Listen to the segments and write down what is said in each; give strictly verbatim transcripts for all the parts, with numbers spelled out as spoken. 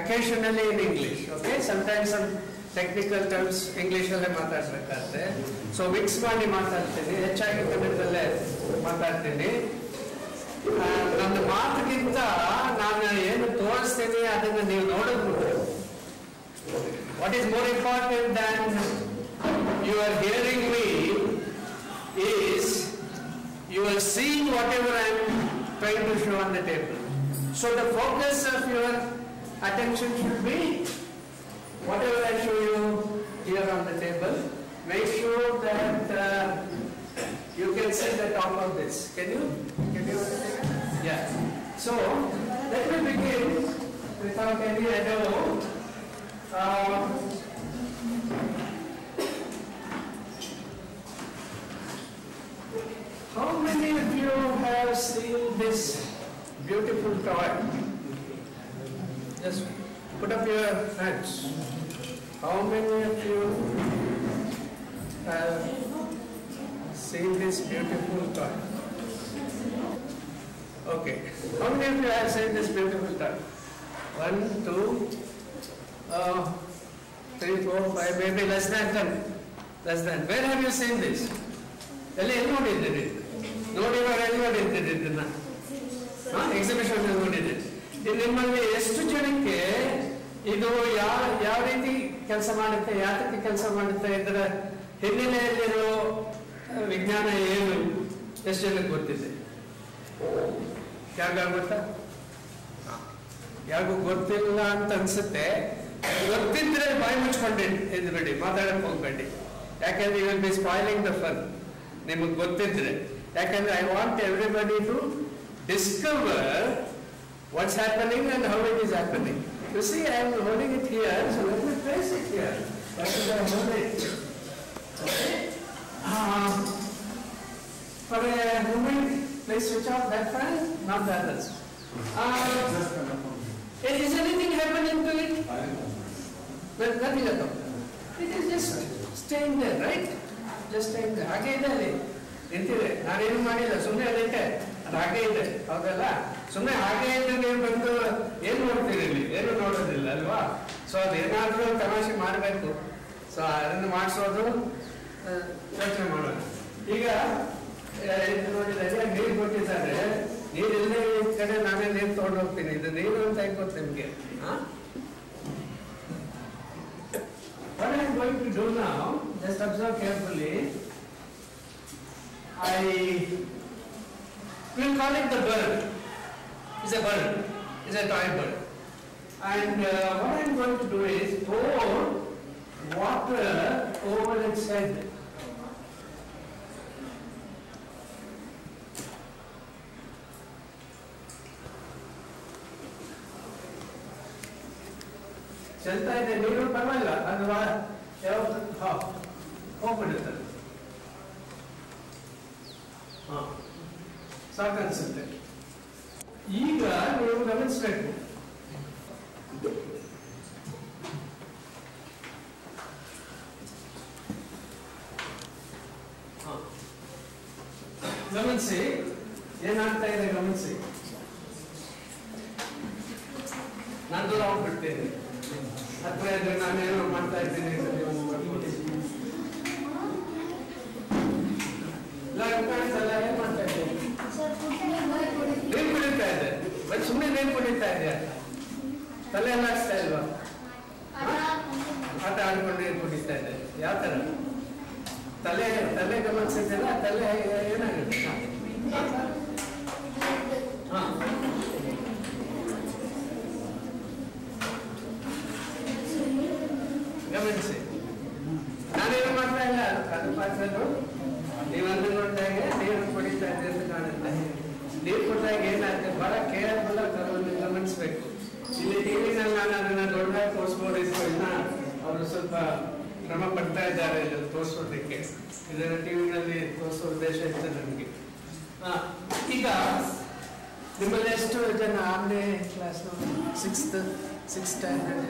occasionally in English. Okay, sometimes some technical terms English ಅಲ್ಲೇ ಮಾತಾಡ್ಬೇಕಾಗುತ್ತೆ. So mix ಮಾಡಿ ಮಾತಾಡ್ತೀನಿ, ಹೆಚ್ಚಾಗಿ ಕನ್ನಡದಲ್ಲೇ ಮಾತಾಡ್ತೀನಿ. ನನ್ನ ಮಾತಿಗಿಂತ ನಾನು ಏನು ತೋರಿಸ್ತೀನಿ ಅದನ್ನು ನೀವು ನೋಡಬಹುದು. What is more important than you are hearing me is you are seeing whatever I am trying to show on the table. So the focus of your attention should be whatever I show you here on the table. Make sure that uh, you can see the top of this. Can you? Can you? Yeah. So let me begin without any ado. Uh, how many of you have seen this beautiful toy? Just put up your hands. How many of you have seen this beautiful toy? Okay. How many of you have seen this beautiful toy? One, two, uh, three, four, five, maybe less than ten. Less than. Where have you seen this? Elli elli nodiddiri? Nodivar elli nodiddiri idನ್ನ? ಹಾ, exhibition ಅಲ್ಲಿ ನೋಡಿದ್ರಿ. ನಿಮ್ಮಲ್ಲಿ ಎಷ್ಟು ಜನಕ್ಕೆ ಇದು ಯಾವ ಯಾವ ರೀತಿ ಕೆಲಸ ಮಾಡುತ್ತೆ, ಯಾತಕ್ಕೆ ಕೆಲಸ ಮಾಡುತ್ತೆ, ಇದರ ಹಿನ್ನೆಲೆಯಲ್ಲಿರೋ ವಿಜ್ಞಾನ ಏನು ಎಷ್ಟು ಜನಕ್ಕೆ ಗೊತ್ತಿದೆ? ಯಾರಿಗ ಗೊತ್ತಾ? ಯಾರಿಗೂ ಗೊತ್ತಿಲ್ಲ ಅಂತ ಅನ್ಸುತ್ತೆ. ಗೊತ್ತಿದ್ರೆ ಬಾಯಿ ಮುಚ್ಕೊಂಡಿ ಇದ್ಬಿಡಿ, ಮಾತಾಡಕ್ ಹೋಗ್ಬೇಡಿ. ಯಾಕಂದ್ರೆ you will be spoiling the fun. ನಿಮಗೆ ಗೊತ್ತಿದ್ರೆ, ಯಾಕಂದ್ರೆ I want everybody to discover what's happening and how it is happening. You see, I am holding it here, so let me place it here. That is I hold it. Okay. Uh, for a moment, please switch off that fan, not the others. Uh, is anything happening to it? Well, nothing at all. It is just staying there, right? Just staying there. ಹಾಗೆ ಇದೆ ಅಲ್ಲಿ ನಿಂತಿದೆ. ನಾನೇನು ಮಾಡಿಲ್ಲ, ಸುಮ್ಮನೆ ಅದಕ್ಕೆ ಅದು ಹಾಗೆ ಇದೆ. ಹೌದಲ್ಲ? ಸುಮ್ಮನೆ ಹಾಗೆ ಇದ್ರೆ ನೀವು ಬಂದು ಏನು ನೋಡ್ತೀರಿ ಇಲ್ಲಿ? ಏನು ನೋಡೋದಿಲ್ಲ ಅಲ್ವಾ? ಸೊ ಅದೇನಾದ್ರೂ ತಮಾಷೆ ಮಾಡಬೇಕು. ಸೊ ಅದನ್ನು ಮಾಡಿಸೋದು ಯೋಚನೆ ಮಾಡೋಣ. ಈಗ ನೋಡಿದ್ರೆ ನೀರು ಕೊಟ್ಟಿದ್ದಾರೆ, ನೀರು ಇಲ್ಲದೆ ಈ ಕಡೆ ನಾನೇ ನೀರು ತಗೊಂಡು ಹೋಗ್ತೀನಿ. ಇದು ನೀರು ಅಂತ ಹೆಂಗ್ ಗೊತ್ತು ನಿಮ್ಗೆ? What I am going to do now, just observe carefully. I will call it the bird. It's a bird. It's a toy bird. And uh, what I am going to do is pour water over its head. ಚಲ್ತಾ ಇದೆ ನೀರು, ಪರವಾಗಿಲ್ಲ, ಅದು ಯಾವ ಹೋಗ್ಬಿಡುತ್ತೆ. ಹಾ, ಸಾಕನ್ಸುತ್ತೆ. ಈಗ ನೀವು ಗಮನಿಸಬೇಕು, ಗಮನಿಸಿ ಏನಾಗ್ತಾ ಇದೆ, ಗಮನಿಸಿ. ನಾನು ದೂರ ಹೋಗ್ಬಿಡ್ತೇನೆ, ಹತ್ರ ಇದ್ರೆ ನಾನೇನೋ ಮಾಡ್ತಾ ಇದ್ದೀನಿ. ಕಾಣಿಸಲ್ಲ, ಏನ್ ಮಾಡ್ತಾ ಇದ್ದೀನಿ? ನೀರು ಕುಡಿತಾ ಇದೆ, ಬಟ್ ಸುಮ್ಮನೆ ನೀರು ಕುಡಿತಾ ಇದೆಯಾ? ತಲೆ ಎಲ್ಲ ಹಾಕ್ತಾ ಇಲ್ವಾ? ಆಟ ಆಡ್ಕೊಂಡು ನೀರು ಕುಡಿತಾ ಇದೆ. ಯಾವ ತರ? ತಲೆ ತಲೆ ಗಮನಿಸಿದ್ದಲ್ಲ, ತಲೆ ಏನಾಗುತ್ತೆ? ಹಾ, ಗಮನಿಸಿ. ನಾನೇನು ಮಾಡ್ತಾ ಇಲ್ಲ, ಅದು ಪಾತ್ರನು ನೀವಂದ್ರೆ ನೋಡಿದಾಗ ನೀರು ಕುಡಿತಾ ಇದೆ ಅಂತ ಕಾಣುತ್ತೆ. ನೀರು ಕೊಟ್ಟಾಗ ಏನಾಗುತ್ತೆ, ಬಹಳ ಕೇರ್ಫುಲ್ ಆಗಿ ಗಮನಿಸ್ಬೇಕು. ಇಲ್ಲಿ ಟಿವಿನಲ್ಲಿ ನಾನು ಅದನ್ನ ದೊಡ್ಡದಾಗಿ ತೋರಿಸ್ಬೋದಿತ್ತು, ಇನ್ನ ಅವರು ಸ್ವಲ್ಪ ಶ್ರಮ ಪಡ್ತಾ ಇದ್ದಾರೆ ಇದನ್ನು ತೋರಿಸೋದಕ್ಕೆ. ಇದನ್ನ ಟಿವಿನಲ್ಲಿ ತೋರಿಸೋ ಉದ್ದೇಶ ಇತ್ತು ನನಗೆ. ಈಗ ನಿಮ್ಮಲ್ಲಿ ಎಷ್ಟು ಜನ ಆರನೇ ಕ್ಲಾಸ್ ಸಿಕ್ಸ್ತ್ ಸಿಕ್ಸ್ ಸ್ಟ್ಯಾಂಡರ್ಡ್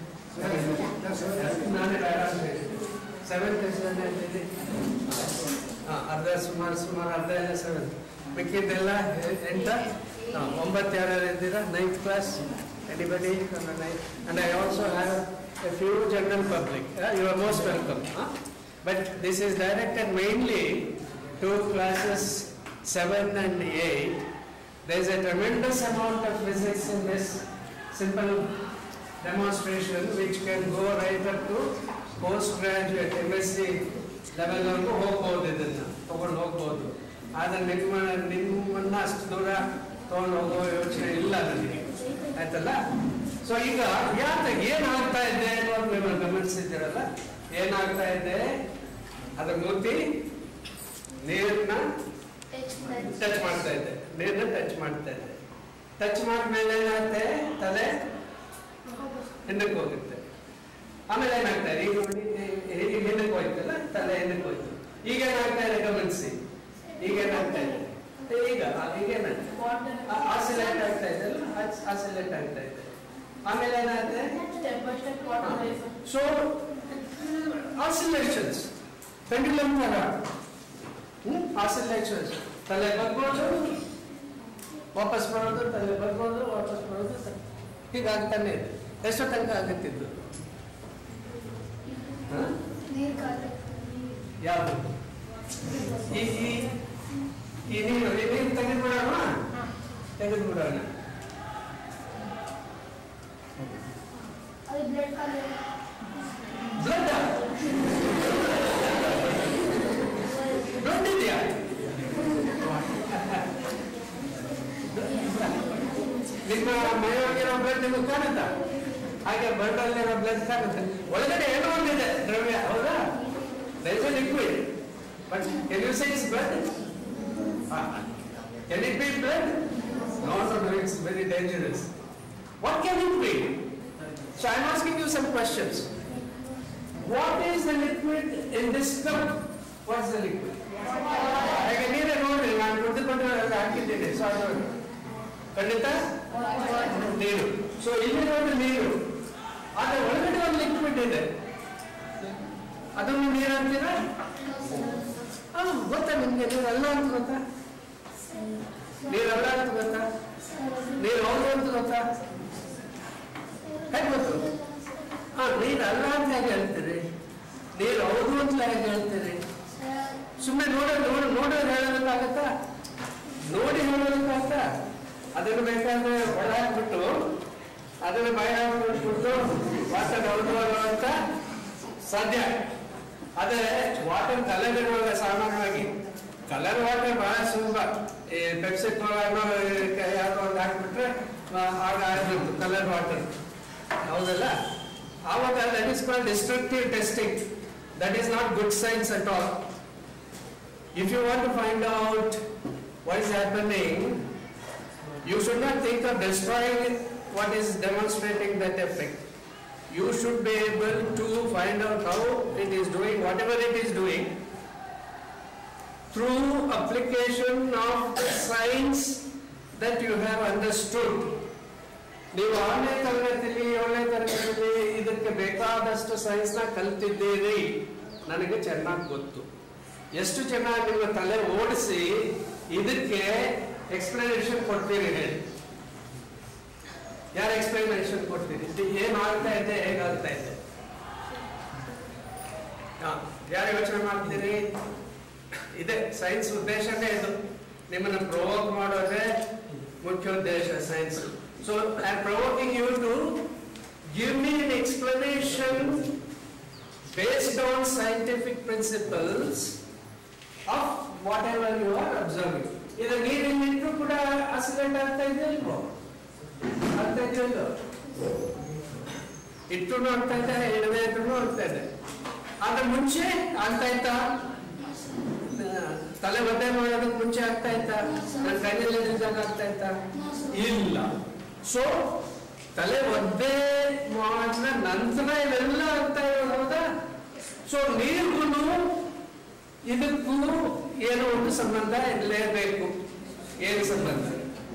ನಾನೇ ಸೆವೆಂತ್ ಎಷ್ಟು ಜನ ಇದ್ದೀನಿ? ಹಾಂ, ಅರ್ಧ ಸುಮಾರು ಸುಮಾರು ಅರ್ಧ ಎಲ್ಲ ಸೆವೆಂತ್, ಮಿಕ್ಕಿದ್ದೆಲ್ಲ ಎಂಟ. ಹಾಂ, ಒಂಬತ್ತು ಯಾರು ಇದ್ದೀರಾ? Ninth class Anybody? And I also have a few general public. Uh, you are most welcome. Huh? But this is directed mainly to classes seven and eight. There is a tremendous amount of physics in this simple demonstration which can go right up to postgraduate M S c level of ಹೋಗಬಹುದು ಇದನ್ನ ತಗೊಂಡು ಹೋಗಬಹುದು ಆದರೆ ನಿಮ್ಮ ನಿಮ್ಮನ್ನ ಅಷ್ಟು ದೂರ ತಗೊಂಡು ಹೋಗೋ ಯೋಚನೆ ಇಲ್ಲ ನನಗೆ ಆಯ್ತಲ್ಲ ಸೊ ಈಗ ಯಾಕೆ ಏನಾಗ್ತಾ ಇದೆ ಅನ್ನೋದು ನೀವು ಗಮನಿಸಿದ್ದೀರಲ್ಲ ಏನಾಗ್ತಾ ಇದೆ ಅದರ ಮೂರ್ತಿ ನೀರನ್ನ ಟಚ್ ಮಾಡ್ತಾ ಇದೆ ನೀರನ್ನ ಟಚ್ ಮಾಡ್ತಾ ಇದೆ ಟಚ್ ಮಾಡಿದ್ಮೇಲೆ ಏನಾಗುತ್ತೆ ತಲೆ ಹಿಂದಕ್ಕೆ ಹೋಗುತ್ತೆ ಆಮೇಲೆ ಏನಾಗ್ತಾ ಇದೆ ಈಗ ನೋಡಿ ಈಗ ಹಿಂದಕ್ಕೆ ಹೋಯ್ತಲ್ಲ ತಲೆ ಹಿಂದಕ್ಕೆ ಹೋಯ್ತು ಈಗ ಏನಾಗ್ತಾ ಇದೆ ಗಮನಿಸಿ ಈಗ ಏನಾಗ್ತಾ ಇದೆ ಈಗ ಈಗ ಏನಾಗ್ತದೆ ಆಸಿಲೇಟ್ ಆಗ್ತಾ ಇದೆ ಅಲ್ಲ ಆಸಿಲೇಟ್ ಆಗ್ತಾ ಇದೆ ಆಮೇಲೆ ಏನಾಗುತ್ತೆ ಸೊ ಆಸಿಲೇಷನ್ಸ್ ಪೆಂಡುಲಮ್ ತರ ಆಸಿಲೇಷನ್ಸ್ ತಲೆ ಬರ್ಬೋದು ವಾಪಸ್ ಬರೋದು ತಲೆ ಬರ್ಬೋದು ವಾಪಸ್ ಬರೋದು ಹೀಗಾಗ್ತಾನೆ ಇದೆ ಎಷ್ಟೋ ತನಕ ಆಗುತ್ತಿದ್ದು ಯಾವುದು ಈ ಈ ನೀರು ಈ ನೀರು ತೆಗೆದುಬಿಡೋಣ ತೆಗೆದುಬಿಡೋಣ ಬ್ಲಡ್ ಬ್ಲಡ್ ಇದೆಯಾ ನಿಮ್ಮ ಮೈಯೊಳಗಿರೋ ಬ್ಲಡ್ ನಿಮಗೆ ಕಾಣುತ್ತಾ ಹಾಗೆ ಬ್ಲಡ್ ಅಲ್ಲಿರೋ ಬ್ಲಡ್ ಕಾಣುತ್ತೆ ಒಳಗಡೆ ಏನೋ ಒಂದಿದೆ ದ್ರವ್ಯ ಹೌದಾ there is a liquid but can you say it's blood ah. Can it be blood no no no it's very dangerous what can it be so I'm asking you some questions what is the liquid in this cup what is the liquid I need a note ನಾನು ಕುಡಿದುಕೊಂಡು ಹಾಕಿದ್ದೇನೆ so ಅದು ಖಂಡಿತ ನೀರು so ಇಲ್ಲಿ ನೋಡಿ ನೀರು ಅದರ ಒಳಗಡೆ ಒಂದು ಲಿಕ್ವಿಡ್ ಇದೆ ಅದನ್ನು ನೀರು ಅಂತೀರಾ ಹಾ ಗೊತ್ತಾ ನಿಮ್ಗೆ ನೀರಲ್ಲ ಅಂತ ಗೊತ್ತಾ ನೀರಲ್ಲ ಅಂತ ಗೊತ್ತಾ ನೀರು ಹೌದು ಅಂತ ಗೊತ್ತಾ ಹೇಗೆ ಗೊತ್ತು ಹಾ ನೀರಲ್ಲ ಅಂತ ಹೇಗೆ ಹೇಳ್ತೀರಿ ನೀರು ಹೌದು ಅಂತ ಹೇಗೆ ಹೇಳ್ತೀರಿ ಸುಮ್ಮನೆ ನೋಡ ನೋಡ ನೋಡೋದು ಹೇಳೋದಕ್ಕಾಗತ್ತಾ ನೋಡಿ ಹೇಳೋದಕ್ಕಾಗತ್ತಾ ಅದನ್ನು ಬೇಕಾದ್ರೆ ಒಳ ಹಾಕ್ಬಿಟ್ಟು ಅದನ್ನು ಬಾಯಿ ಹಾಕ್ಬಿಟ್ಟು ವಾಟರ್ ಹೌದು ಅಂತ ಸಾಧ್ಯ ಆದರೆ ವಾಟರ್ ಕಲರ್ ಇರುವಾಗ ಸಾಮಾನ್ಯವಾಗಿ ಕಲರ್ ವಾಟರ್ ಬಹಳ ಸುಲಭ ಈ ಪೆಪ್ಸಿ ಯಾವ್ದೋ ಒಂದು ಹಾಕ್ಬಿಟ್ರೆ ಆಗ ಆಗಿತ್ತು ಕಲರ್ ವಾಟರ್ ಹೌದಲ್ಲ ಆವಾಗ that is called destructive testing that is not good science at all if you want to find out what is happening you should not think of destroying what is demonstrating that effect. You should be able to find out how it is doing whatever it is doing through application of the science that you have understood. ನೀವು ಆರನೇ ತರಗತಿಯಲ್ಲಿ ಏಳನೇ ತರಗತಿಯಲ್ಲಿ ಇದಕ್ಕೆ ಬೇಕಾದಷ್ಟು science ನ ಕಲ್ತಿದ್ದೀರಿ ನನಗೆ ಚೆನ್ನಾಗಿ ಗೊತ್ತು ಎಷ್ಟು ಚೆನ್ನಾಗಿ ನಿಮ್ಮ ತಲೆ ಓಡಿಸಿ ಇದಕ್ಕೆ ಎಕ್ಸ್ಪ್ಲನೇಷನ್ ಕೊಡ್ತೀರಿ ಹೇಳಿ ಯಾರು ಎಕ್ಸ್ಪ್ಲನೇಷನ್ ಕೊಡ್ತೀರಿ ಏನ್ ಆಗ್ತಾ ಇದೆ ಹೇಗಾಗ್ತಾ ಇದೆ ಯಾರು ಯೋಚನೆ ಮಾಡ್ತೀರಿ ಇದೆ ಸೈನ್ಸ್ ಉದ್ದೇಶನೇ ಇದು ನಿಮ್ಮನ್ನ ಪ್ರೊವೋಕ್ ಮಾಡೋದೇ ಮುಖ್ಯ ಉದ್ದೇಶ science so I am provoking you to give me an explanation based on scientific principles of whatever you are observing. ಇದು ನೀರಿನಿಟ್ಟು ಕೂಡ ಆಸಿಲೇಟ್ ಆಗ್ತಾ ಇದೆ ಇಲ್ವೋ ಆಗ್ತಾ ಇದೆಯಲ್ಲೋ ಇಟ್ಟು ಆಗ್ತಾ ಇದೆ ಇಡದೆ ಇಟ್ಟು ಆಗ್ತಾ ಇದೆ ಆದ್ರೆ ಮುಂಚೆ ಆಗ್ತಾ ಇತ್ತಾ ತಲೆ ಒದ್ದೆ ಮಾಡೋದಕ್ಕೆ ಮುಂಚೆ ಆಗ್ತಾ ಇತ್ತಾ ನನ್ನ ಕೈಯಲ್ಲಿ ಇದ್ದಾಗ ಆಗ್ತಾ ಇತ್ತಾ ಇಲ್ಲ ಸೊ ತಲೆ ಒದ್ದೆ ಮಾಡಿದ ನಂತರ ಇವೆಲ್ಲ ಆಗ್ತಾ ಇರೋದು ಹೌದಾ ಸೊ ನೀರಿಗೂ ಇದಕ್ಕೂ ಏನೋ ಒಂದು ಸಂಬಂಧ ಇರಲೇಬೇಕು ಏನು ಸಂಬಂಧ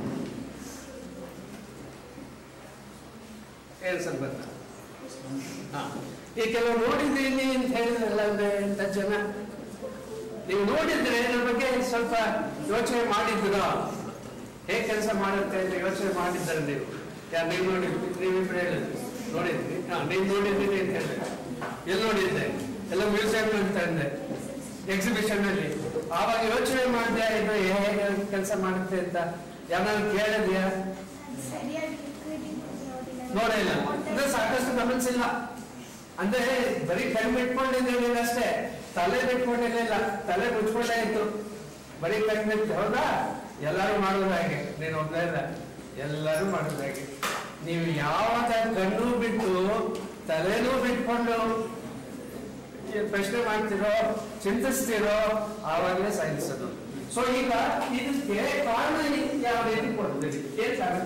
ಏನು ಸಂಬಂಧ ಹಾ ಈ ಕೆಲವು ನೋಡಿದ್ದೀನಿ ಅಂತ ಹೇಳಿದ್ರಲ್ಲ ಅಂತ ಜನ ನೀವು ನೋಡಿದ್ರೆ ಇದ್ರ ಬಗ್ಗೆ ಸ್ವಲ್ಪ ಯೋಚನೆ ಮಾಡಿದ್ದೀರಾ ಹೇಗೆ ಕೆಲಸ ಮಾಡುತ್ತೆ ಅಂತ ಯೋಚನೆ ಮಾಡಿದ್ದಾರೆ ನೀವು ಯಾರು ನೀವು ನೋಡಿದ್ರಿ? ನೀವಿಬ್ರು ಹೇಳಿದ್ರಿ ನೋಡಿದ್ರಿ? ಹಾಂ, ನೀವು ನೋಡಿದ್ದೀರಿ ಅಂತ ಹೇಳಿದ್ರೆ ಎಲ್ಲಿ ನೋಡಿದ್ದೆ? ಎಲ್ಲ ಮ್ಯೂಸಿಯಂ ಅಂತ ಅಂದೆ, ಎಕ್ಸಿಬಿಷನ್ ಅಲ್ಲಿ. ಆವಾಗ ಯೋಚನೆ ಮಾಡಿದೆ ಇದು ಹೇಗೆ ಕೆಲಸ ಮಾಡುತ್ತೆ ಅಂತ. ಯಾರು ಕೇಳಿದ್ಯಾ? ನೋಡಿಲ್ಲ ಅಂದ್ರೆ ಸಾಕಷ್ಟು ಗಮನಿಸಿಲ್ಲ. ಅಂದ್ರೆ ಬರೀ ಕೈ ಬಿಟ್ಕೊಂಡಿದ್ದೇನೆ ಅಷ್ಟೇ, ತಲೆ ಬಿಟ್ಕೊಂಡಿರ್ಲಿಲ್ಲ. ತಲೆ ಮುಚ್ಕೊಂಡೇ ಇತ್ತು, ಬರೀ ಕೈ ಬಿಟ್ಟು. ಹೌದಾ? ಎಲ್ಲರೂ ಮಾಡೋದು ಹಾಗೆ, ನೀನು ಒಬ್ಬನೇ ಇಲ್ಲ, ಎಲ್ಲರೂ ಮಾಡೋದು ಹಾಗೆ. ನೀವು ಯಾವಾಗ ಕಣ್ಣು ಬಿಟ್ಟು ತಲೆನೂ ಬಿಟ್ಕೊಂಡು ಪ್ರಶ್ನೆ ಮಾಡ್ತಿರೋ, ಚಿಂತಿಸ್ತಿರೋ, ಆವಾಗಲೇ ಸಾಧಿಸೋದು. ಸೊ ಈಗ ಇದಕ್ಕೆ ಕಾರಣ ಯಾವ ರೀತಿ ಕೊಡ್ತೀವಿ? ಏನ್ ಕಾರಣ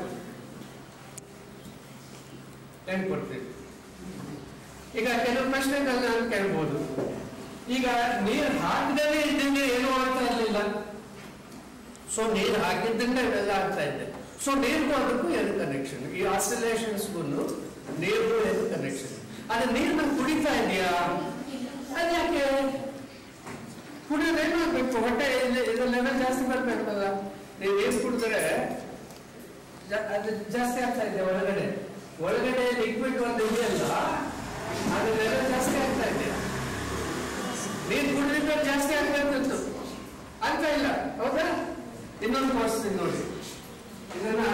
ಹೆಂಗ್ ಕೊಡ್ತೀವಿ? ಈಗ ಕೆಲವು ಪ್ರಶ್ನೆಗಳನ್ನ ನಾನು ಕೇಳ್ಬೋದು. ಈಗ ನೀರು ಹಾಕಿದಲ್ಲಿ ಇದ್ದಂಗೆ ಏನು ಆಗ್ತಾ ಇರಲಿಲ್ಲ, ಸೊ ನೀರು ಹಾಕಿದ್ದಂಗೆ ಇವೆಲ್ಲ ಆಗ್ತಾ ಇದೆ. ಸೊ ನೀರಿಗೂ ಅದಕ್ಕೂ ಏನು ಕನೆಕ್ಷನ್? ಈ ಆಸಿಲೇಷನ್ಸ್ಗೂ ನೀರಿಗೂ ಏನು ಕನೆಕ್ಷನ್? ಅದೇ ನೀರನ್ನ ಕುಡಿತಾ ಇದೆಯಾ? ಅದ್ಯಾಕೆ ಕುಡಿಯೋದು ಏನು ಆಗ್ಬೇಕು? ಹೊಟ್ಟೆ ಇದ್ರ ಲೆವೆಲ್ ಜಾಸ್ತಿ ಬರ್ಬೇಕಲ್ಲ. ನೀವು ನೀರು ಕುಡಿದ್ರೆ ಅದು ಜಾಸ್ತಿ ಆಗ್ತಾ ಇದೆ. ಒಳಗಡೆ ಒಳಗಡೆ ಲಿಕ್ವಿಡ್ ಒಂದು ಇದೆಯಲ್ಲ, ಅದ್ರ ಲೆವೆಲ್ ಜಾಸ್ತಿ ಆಗ್ತಾ ಇದೆ. ನೀರು ಕುಡಿದ್ರೆ ಜಾಸ್ತಿ ಆಗ್ಬೇಕಿತ್ತು ಅಂತ ಇಲ್ಲ, ಹೌದಾ? ಇನ್ನೊಂದು ತೋರಿಸ್ತೀನಿ ನೋಡಿ. ಇದನ್ನ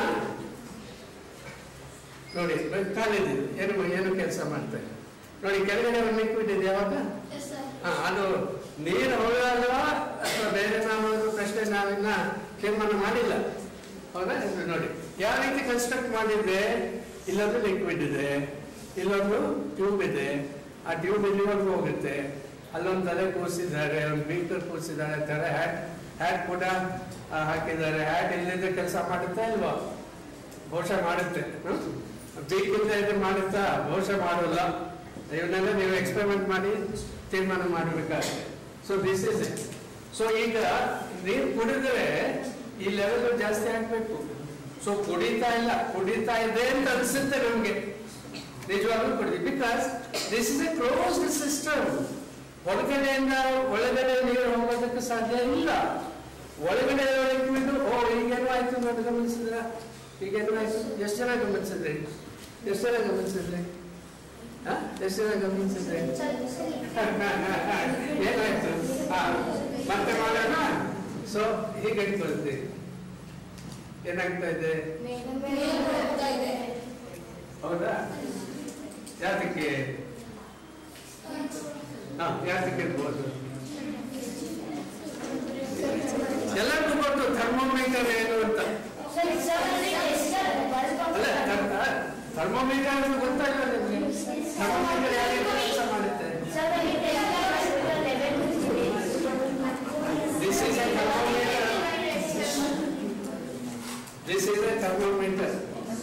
ನೋಡಿ, ಕಾಲಿದ್ದೀವಿ ಏನು ಏನು ಕೆಲಸ ಮಾಡ್ತಾರೆ ನೋಡಿ. ಕೆಳಗಡೆ ಒಂದು ಲಿಕ್ವಿಡ್ ಇದೆ, ಯಾವಾಗ ಹಾ ಅದು ನೀರು ಹೋಗಲ್ವ ಅಥವಾ ಬೇರೆ ನಾವು ಪ್ರಶ್ನೆ ನಾವಿನ್ನ ತೀರ್ಮಾನ ಮಾಡಿಲ್ಲ, ಹೌದಾ? ನೋಡಿ ಯಾವ ರೀತಿ ಕನ್ಸ್ಟ್ರಕ್ಟ್ ಮಾಡಿದ್ರೆ, ಇಲ್ಲೊಂದು ಲಿಕ್ವಿಡ್ ಇದೆ, ಇಲ್ಲೊಂದು ಟ್ಯೂಬ್ ಇದೆ, ಆ ಟ್ಯೂಬ್ ಇಲ್ಲಿವರೆಗೂ ಹೋಗುತ್ತೆ. ಅಲ್ಲೊಂದು ತಲೆ ಕೂರಿಸಿದ್ದಾರೆ, ಒಂದು ಬೀಕರ್ ಕೂರಿಸಿದ್ದಾರೆ, ತಲೆ ಹ್ಯಾಟ್ ಹ್ಯಾಟ್ ಕೂಡ ಹಾಕಿದ್ದಾರೆ. ಹ್ಯಾಟ್ ಇಲ್ಲಿಂದ ಕೆಲಸ ಮಾಡುತ್ತಾ ಇಲ್ವಾ? ಬಹುಶಃ ಮಾಡುತ್ತೆ. ಬೀಕಿಂದ ಇದು ಮಾಡುತ್ತಾ? ಬಹುಶಃ ಮಾಡೋಲ್ಲ. ಇವನ್ನೆಲ್ಲ ನೀವು ಎಕ್ಸ್ಪೆರಿಮೆಂಟ್ ಮಾಡಿ ತೀರ್ಮಾನ ಮಾಡಬೇಕಾಗುತ್ತೆ. So this is it. So ಈಗ ನೀರು ಕುಡಿದ್ರೆ ಈ ಲೆವೆಲ್ ಜಾಸ್ತಿ ಆಗ್ಬೇಕು. ಸೊ ಕುಡಿತಾ ಇಲ್ಲ, ಕುಡಿತಾ ಇದೆ ಅಂತ ಅನಿಸುತ್ತೆ ನಮ್ಗೆ, ನಿಜವಾಗ್ಲೂ ಕುಡಿದ್ವಿ. Because this is a closed system. ಹೊರಗಡೆಯಿಂದ ಒಳಗಡೆ ನೀರು ಹೋಗೋದಕ್ಕೆ ಸಾಧ್ಯ ಇಲ್ಲ. ಒಳಗಡೆ ಲಿಕ್ವಿಡ್ ಓ ಈಗೇನು ಆಯ್ತು ನೋಡಿ, ಗಮನಿಸಿದ್ರ? ಈಗೇನು ಆಯ್ತು? ಎಷ್ಟು ಜನ ಗಮನಿಸಿದ್ರಿ? ಎಷ್ಟು ಜನ ಗಮನಿಸಿದ್ರಿ? ಹ ಎಷ್ಟು ಜನ ಗಮನಿಸಿದ್ರಿ? ಏನಾಯ್ತು? ಹಾ ಮತ್ತೆ ಮಾಡೋಣ. ಸೊ ಹೀಗೆ ಇಟ್ಕೊಳ್ತೀವಿ. ಏನಾಗ್ತಾ ಇದೆ? ಹೌದಾ? ಯಾತಕ್ಕೆ? ಹಾ ಯಾತಕ್ಕೆ ಇರ್ಬೋದು? ಎಲ್ಲರಿಗೂ ಗೊತ್ತು ಥರ್ಮೋಮೀಟರ್ ಏನು ಅಂತ. ಅಲ್ಲ, ಥರ್ಮೋಮೀಟರ್ ಗೊತ್ತಾಗಲ್ಲ ನಿಮ್ಗೆ? ಥರ್ಮೋಮೀಟರ್ ಯಾವ ರೀತಿ ಕೆಲಸ ಮಾಡುತ್ತೆ? This is a thermometer. This is a thermometer.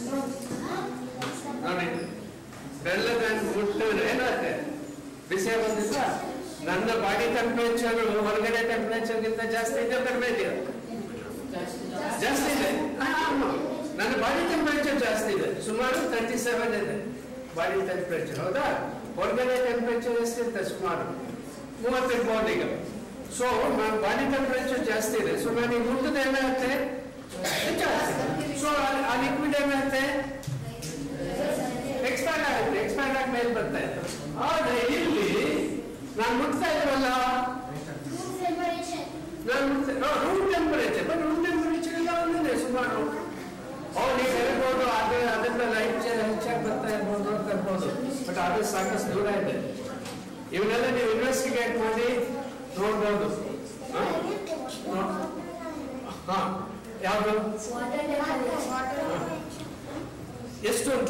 ನೋಡಿ, ಬೆಲ್ಲದ ಮುಟ್ಟಿದ್ರೆ ಏನಾಗುತ್ತೆ? ಬಿಸಿ ಬಂದಿಲ್ಲ. ನನ್ನ ಬಾಡಿ ಟೆಂಪರೇಚರ್ ಹೊರಗಡೆ ಟೆಂಪರೇಚರ್ ಗಿಂತ ಜಾಸ್ತಿ ಇದೆ, ಕಡಿಮೆ ಇದೆಯಾ? ಜಾಸ್ತಿ ಇದೆ. ನನ್ನ ಬಾಡಿ ಟೆಂಪರೇಚರ್ ಜಾಸ್ತಿ ಇದೆ, ಸುಮಾರು ತರ್ಟಿ ಸೆವೆನ್ ಇದೆ ಬಾಡಿ ಟೆಂಪರೇಚರ್, ಹೌದಾ? ಹೊರಗಡೆ ಟೆಂಪರೇಚರ್ ಎಷ್ಟಿರುತ್ತೆ? ಸುಮಾರು ಮೂವತ್ತಿರ್ಬೋದು ಈಗ. ಸೊ ನನ್ನ ಬಾಡಿ ಟೆಂಪರೇಚರ್ ಜಾಸ್ತಿ ಇದೆ. ಸೊ ನಾನು ಮುಟ್ಟಿದ ಏನಾಗುತ್ತೆ? ಜಾಸ್ತಿ. ಸೊ ಆ ಲಿಕ್ವಿಡ್ ಏನಾಗುತ್ತೆ? ಎಕ್ಸ್ಪ್ಯಾಂಡ್ ಆಗುತ್ತೆ. ಎಕ್ಸ್ಪ್ಯಾಂಡ್ ಆಗಿ ಮೇಲೆ ಬರ್ತಾ ಇದೆ. ಆದ್ರೆ ಇಲ್ಲಿ ನಾನು ಮುಟ್ತಾ ಇದ್ರಲ್ಲ, ನಾನು room temperature, but room temperature ಎಲ್ಲ ಒಂದಿದೆ ಸುಮಾರು. ಅವ್ರು ನೀವು ಹೇಳ್ಬೋದು ಅದೇ ಅದರಿಂದ ಲೈಟ್ ಹೆಚ್ಚಾಗಿ ಬರ್ತಾ ಇರ್ಬೋದು, ನೋಡ್ತಾ ಇರ್ಬೋದು, ಬಟ್ ಅದು ಸಾಕಷ್ಟು ದೂರ ಇದೆ. ಇವನ್ನೆಲ್ಲ ನೀವು ಇನ್ವೆಸ್ಟಿಗೇಟ್ ಮಾಡಿ ನೋಡ್ಬೋದು. ಹಾ ಯಾವುದು? ಎಷ್ಟು ಅಂತ?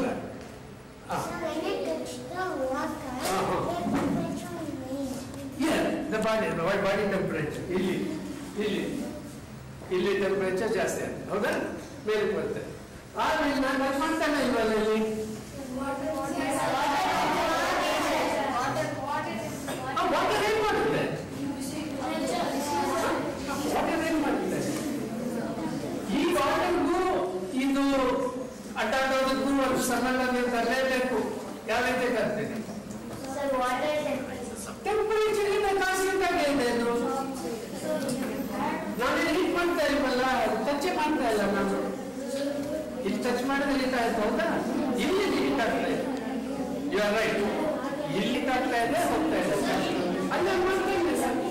ದ ಬಾಡಿ ಬಾಡಿ ಟೆಂಪರೇಚರ್ ಇಲ್ಲಿ ಇಲ್ಲಿ ಇಲ್ಲಿ ಟೆಂಪರೇಚರ್ ಜಾಸ್ತಿ ಆಗುತ್ತೆ, ಹೌದಾ? ಮೇಲೆ ಬರುತ್ತೆ. ಆಮೇಲೆ ನಾನು ಅದು ಮಾಡ್ತಾನೆ ಇಲ್ವಲ್ಲ ಇಲ್ಲಿ? ವಾಟರ್ ಏನ್ ಮಾಡುತ್ತೆ? ವಾಟರ್ ಏನ್ ಮಾಡುತ್ತೆ? ಈ ವಾಟರ್ಗೂ ಇದು ಅಡ್ಡಾಡೋದಕ್ಕೂ ಒಂದು ಸಂಬಂಧ ನೀವು ತರಲೇಬೇಕು. ಯಾವ ರೀತಿ ತರ್ತೀನಿ? ಟೆಂಪರೇಚರ್ ಇಂದ ಕಾನ್ಸ್ಟೆಂಟ್ ಆಗಿ ಇದೆ ಅದು. ನಾನೇನು ಹೀಟ್ ಮಾಡ್ತಾ ಇಲ್ವಲ್ಲ, ಟಚ್ ಮಾಡ್ತಾ ಇಲ್ಲ ನಾನು. ಇಲ್ಲಿ ಟಚ್ ಮಾಡಿದ್ರೆ ಹಿಟ್ ಆಯ್ತು ಹೌದಾ? ಇಲ್ಲಿ ಹಿಟ್ ಆಗ್ತಾ ಇದೆ. You are right. ಇಲ್ಲಿ ಆಗ್ತಾ ಇದೆ ಹೋಗ್ತಾ ಇದೆ. ಅಲ್ಲ ಮಾಡ್ತಾ ಇದೆ.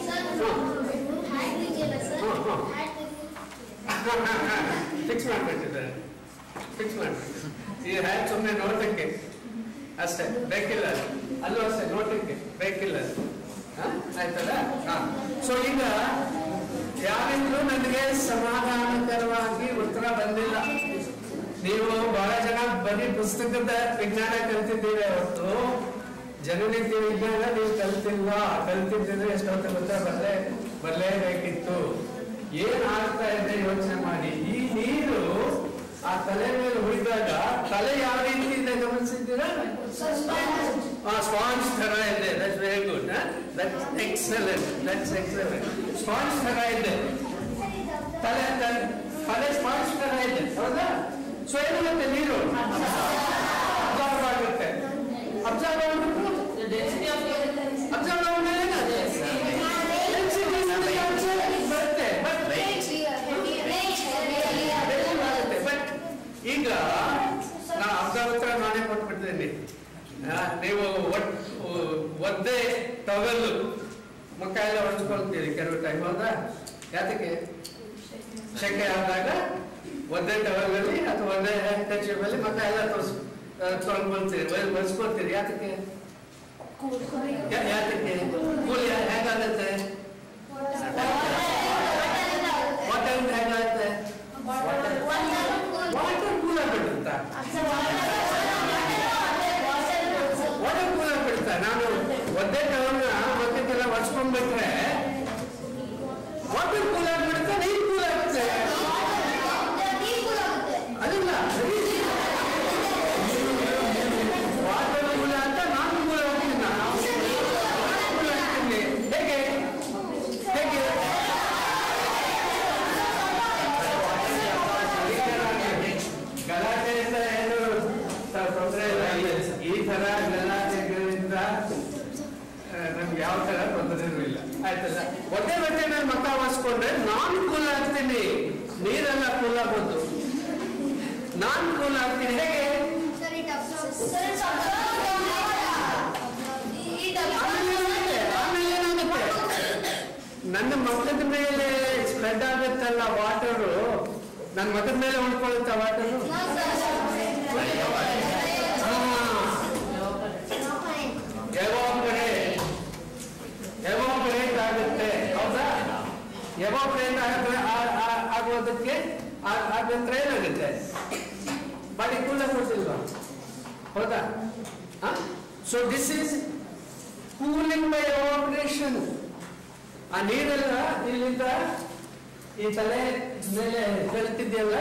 ಫಿಕ್ಸ್ ಮಾಡ್ಬಿಟ್ಟಿದ್ದಾರೆ. ಫಿಕ್ಸ್ ಮಾಡ್ಬಿಟ್ಟು ಈ ಹ್ಯಾಟ್ ಸುಮ್ಮನೆ ನೋಟಕ್ಕೆ ಅಷ್ಟೇ, ಬೇಕಿಲ್ಲ. ಅಲ್ಲೂ ಅಷ್ಟೇ ನೋಟಕ್ಕೆ ಬೇಕಿಲ್ಲ. ಆಯ್ತಲ್ಲ? ಸೊ ಈಗ ಯಾರಿಗೂ ನನಗೆ ಸಮಾಧಾನಕರವಾಗಿ ಉತ್ತರ ಬಂದಿಲ್ಲ. ನೀವು ಬಹಳ ಜನ ಬರೀ ಪುಸ್ತಕದ ವಿಜ್ಞಾನ ಕಲ್ತಿದ್ದೀರಿ ಹೊರತು ಜನನಿತ್ಯ ವಿಜ್ಞಾನ ನೀವು ಕಲ್ತಿಲ್ಲ. ಕಲ್ತಿದ್ದಿದ್ರೆ ಎಷ್ಟೊತ್ತು ಗೊತ್ತಾ ಬರಲೇ ಬರಲೇಬೇಕಿತ್ತು. ಏನ್ ಆಗ್ತಾ ಇದೆ ಯೋಚನೆ ಮಾಡಿ. ಈ ನೀರು ಆ ತಲೆ ಮೇಲೆ ಹುಡಿದಾಗ ತಲೆ ಯಾವ ರೀತಿ ಇದೆ ಗಮನಿಸಿದ್ದೀರಾ? ಸ್ಪಾಂಜ್ ತರ ಇದೆ. That's very good. That's excellent. That's excellent. Sponge ತರ ಇದೆ ತಲೆ. ತಲೆ ಸ್ಪಾಂಜ್ ತರ ಇದೆ ಹೌದಾ? ಸೊ ಏನಾಗುತ್ತೆ ನೀರು ಅಬ್ಸರ್ವ್ ಆಗುತ್ತೆ. ಅಬ್ಸರ್ವ್ ಆಗ್ಬಿಟ್ಟು ಅಬ್ಸರ್ವ್ ಆದ್ಮೇಲೆ ಬರುತ್ತೆ. ಬಟ್ ಈಗ ನಾ ಅಬ್ಸರ್ವ್ ಉತ್ತರ ನಾನೇ ಕೊಟ್ಬಿಡ್ತೀನಿ. ನೀವು ಒದ್ದೆ ಟವೆಲ್ ಮುಖ ಎಲ್ಲ ಹೊಡ್ಸ್ಕೊಳ್ತೀರಿ ಕೆಲವು ಟೈಮ್ ಹೌದಾ? ಯಾತಕ್ಕೆ? ಶೆಕೆ ಆದಾಗ ಒದ್ದೆ ಟವೆಲ್ ಅಥವಾ ಒದ್ದೆ ಟಚಲ್ಲಿ ಮುಖ ಎಲ್ಲ ತೋರ್ಸ್ ತೊಳ್ಕೊಳ್ತೀರಿ, ಒರೆಸ್ಕೊಳ್ತೀರಿ. ಯಾತಕ್ಕೆ? ಯಾತಕ್ಕೆ? ಕೂಲ್ ಹೇಗಾಗತ್ತೆ? ವಾಟರ್ ಹೇಗಾಗುತ್ತೆ? ವಾಟರ್ ಕೂಲ್ ಆಗ್ಬಿಡುತ್ತಾ? ವಾಟರ್ ಕೂಲ್ ಆಗ್ಬಿಡುತ್ತಾ? ನಾನು ಒದ್ದೆ ಟವಲ್ನ ಮಕ್ಕಕ್ಕೆಲ್ಲ ಒರೆಸ್ಕೊಂಡ್ಬಿಟ್ರೆ ವಾಟರ್ ಕೂಲ್ ಆಗ್ಬಿಡುತ್ತೆ, ನೀರು ಕೂಲ್ ಆಗುತ್ತೆ. ಅದಿಲ್ಲ ವಾಟರ್ ಕೂಲ್ ಅಂತ ನಾನು ಕೂಲ್ ಆಗ್ತೀನಿ. ಕೂಲ್ ಆಗ್ತೀನಿ ಹೇಗೆ? ಹೇಗೆ? ಗಲಾಟೆಯಿಂದ ಏನು ತೊಂದರೆ ಇಲ್ಲ. ಈ ತರ ಗಲಾಟೆಗಳಿಂದ ನಮ್ಗೆ ಯಾವ ತರ ತೊಂದರೆನೂ ಇಲ್ಲ. ಆಯ್ತಲ್ಲ? ಒದ್ದೆ ಬಟ್ಟೆ ಮೇಲೆ ಮಕ್ಕ ಒರೆಸ್ಕೊಂಡ್ರೆ ನಾನು ಕೂಲ್ ಆಗ್ತೀನಿ, ನೀರೆಲ್ಲ ಕೂಲ್ ಆಗೋದು. ನಾನು ಕೂಲ್ ಆಗ್ತೀನಿ ಹೇಗೆ? ಆಮೇಲೆ ಏನಾಗುತ್ತೆ? ನನ್ನ ಮಕ್ಕದ ಮೇಲೆ ಸ್ಪ್ರೆಡ್ ಆಗುತ್ತಲ್ಲ ವಾಟರು, ನನ್ನ ಮಗದ ಮೇಲೆ ಉಳ್ಕೊಳ್ಳುತ್ತಾ ವಾಟರು? ಎವಾಪರೇಟ್ ಎವಾಪರೇಟ್ ಆಗುತ್ತೆ ಹೌದಾ? ಎವಾಪರೇಟ್ ಆಗುತ್ತೆ. ಆಗೋದಕ್ಕೆ ಆದಂತರ ಏನಾಗುತ್ತೆ? ಬಾಡಿ ಕೂಲ್ ಆಗೋದಿಲ್ವಾ ಹೌದಾ? So this is cooling by evaporation. ಆ ನೀರೆಲ್ಲ ಇಲ್ಲಿಂದ ಈ ತಲೆ ಮೇಲೆ ಬೆಳ್ತಿದೆಯಲ್ಲ,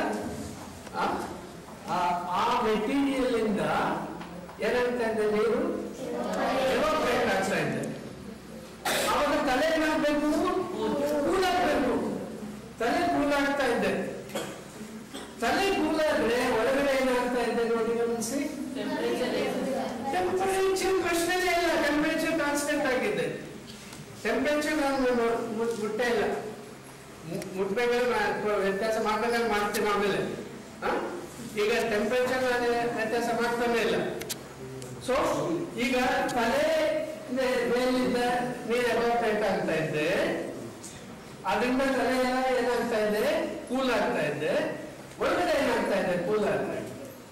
ಆ ಮೆಟೀರಿಯಲ್ ಇಂದ ಏನಾಗ್ತಾ ಇದೆ? ನೀರು ಎವಾಪರೇಟ್ ಆಗ್ತಾ ಇದೆ. ಅವಾಗ ತಲೆ ಏನಾಗಬೇಕು? ಕೂಲ್ ಆಗ್ಬೇಕು. ತಲೆ ಕೂಲ್ ಆಗ್ತಾ ಇದೆ. ತಲೆ ಕೂಲ್ ಆದ್ರೆ ಒಳಗಡೆ ಏನಾಗ್ತಾ ಇದೆ ನೋಡಿ ಗಮನಿಸಿ. ಟೆಂಪರೇಚರ್ ಪ್ರಶ್ನೆನೇ ಇಲ್ಲ. ಟೆಂಪರೇಚರ್ ಕಾನ್ಸ್ಟೆಂಟ್ ಆಗಿದೆ. ಟೆಂಪರೇಚರ್ ನಾನು ಮುಟ್ಟೆ ಇಲ್ಲ. ಮುಟ್ಬೇಕಾದ್ರೆ ವ್ಯತ್ಯಾಸ ಮಾಡ್ಬೇಕಾದ್ರೆ ಮಾಡ್ತೀನಿ ಆಮೇಲೆ. ಈಗ ಟೆಂಪರೇಚರ್ ವ್ಯತ್ಯಾಸ ಮಾಡ್ತಾನೆ ಇಲ್ಲ. ಸೊ ಈಗ ತಲೆ ಮೇಲಿದ್ದ ನೀರು ಎವಾಪರೇಟ್ ಆಗ್ತಾ ಇದೆ. ಅದರಿಂದ ತಲೆ ಎಲ್ಲ ಏನಾಗ್ತಾ ಇದೆ? ಕೂಲ್ ಆಗ್ತಾ ಇದೆ. ಒಳಗಡೆ ಏನಾಗ್ತಾ ಇದೆ? ಕೂಲ್ ಆಗ್ತಾ ಇದೆ.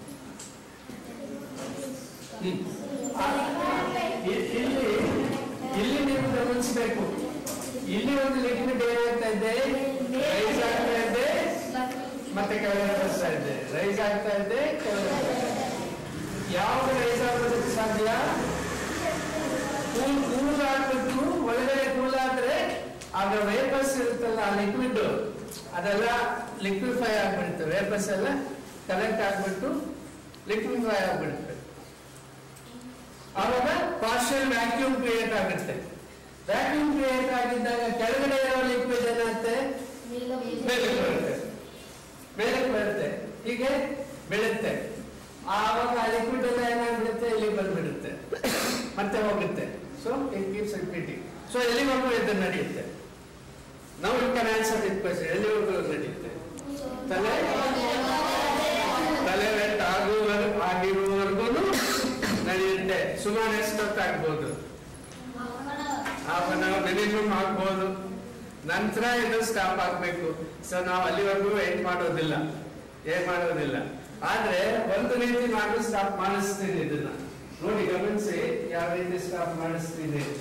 ಇಲ್ಲಿ ಇಲ್ಲಿ ನೀವು ಗಮನಿಸಬೇಕು. ಇಲ್ಲಿ ಒಂದು ಲಿಕ್ವಿಡ್ ಏನಾಗ್ತಾ ಇದೆ? ರೈಸ್ ಆಗ್ತಾ ಇದೆ ಮತ್ತೆ ಕೆಳಗಡೆ ಬರ್ತಾ ಇದೆ. ರೈಸ್ ಆಗ್ತಾ ಇದೆ ಕೆಳಗಡೆ. ಯಾವಾಗ ರೈಸ್ ಆಗೋದಕ್ಕೆ ಸಾಧ್ಯ? ಕೂಲ್ ಕೂಲ್ ಆಗ್ಬಿಟ್ಟು ಒಳಗಡೆ ಕೂಲ್ ಆದ್ರೆ ಆಗ ವೇಪರ್ಸ್ ಇರುತ್ತಲ್ಲ, ಆ ಲಿಕ್ವಿಡ್ ಅದೆಲ್ಲ ಲಿಕ್ವಿಫೈ ಆಗ್ಬಿಡುತ್ತೆ. ವೇಪರ್ಸ್ ಎಲ್ಲ ಕಲೆಕ್ಟ್ ಆಗ್ಬಿಟ್ಟು ಲಿಕ್ವಿಫೈ ಆಗ್ಬಿಡುತ್ತೆ. ಆವಾಗ ಪಾರ್ಷಿಯಲ್ ವ್ಯಾಕ್ಯೂಮ್ ಕ್ರಿಯೇಟ್ ಆಗುತ್ತೆ. ವ್ಯಾಕ್ಯೂಮ್ ಕ್ರಿಯೇಟ್ ಆಗಿದ್ದಾಗ ಕೆಳಗಡೆ ಇರೋ ಲಿಕ್ವಿಡ್ ಏನಾಗುತ್ತೆ? ಮೇಲಕ್ಕೆ ಬರುತ್ತೆ. ಮೇಲಕ್ಕೆ ಬರುತ್ತೆ. ಹೀಗೆ ಬೀಳುತ್ತೆ. ಆವಾಗ ಆ ಲಿಕ್ವಿಡ್ ಎಲ್ಲ ಏನಾಗ್ಬಿಡುತ್ತೆ? ಇಲ್ಲಿ ಬಂದ್ಬಿಡುತ್ತೆ, ಮತ್ತೆ ಹೋಗುತ್ತೆ. So it keeps repeating. So ಎಲ್ಲಿವರೆಗೂ ಇದು ನಡೆಯುತ್ತೆ? ನಾವು you can answer this question. ಎಲ್ಲಿವರೆಗೂ ನಡೆಯುತ್ತೆ? ತಲೆ ತಲೆ ಸುಮಾರು ಎಷ್ಟೊತ್ತು ಆಗ್ಬೋದು, ಹಾಫ್ ಅನ್ ಅವರ್ ಮಿನಿಮಮ್ ಆಗ್ಬೋದು. ನಂತರ ಇದು ಸ್ಟಾಪ್ ಆಗ್ಬೇಕು. ಸೊ ನಾವು ಅಲ್ಲಿವರೆಗೂ ವೇಟ್ ಮಾಡೋದಿಲ್ಲ, ಏನ್ ಮಾಡೋದಿಲ್ಲ. ಆದ್ರೆ ಒಂದು ರೀತಿ ನಾನು ಸ್ಟಾಪ್ ಮಾಡಿಸ್ತೀನಿ. ಇದನ್ನ ನೋಡಿ, ಗಮನಿಸಿ ಯಾವ ರೀತಿ ಸ್ಟಾಪ್ ಮಾಡಿಸ್ತೀನಿ ಅಂತ.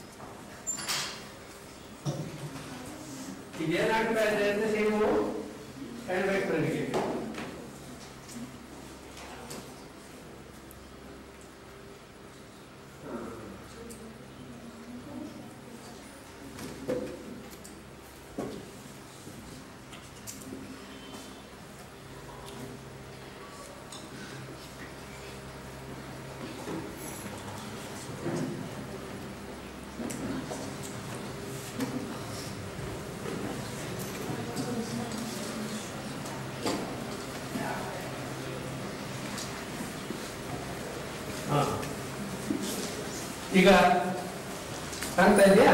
ಈಗ ಏನಾಗ್ತಾ ಇದೆ ಅಂತ ನೀವು ಹೇಳ್ಬೇಕು ನನಗೆ. ಈಗ ಕಾಣ್ತಾ ಇದೆಯಾ?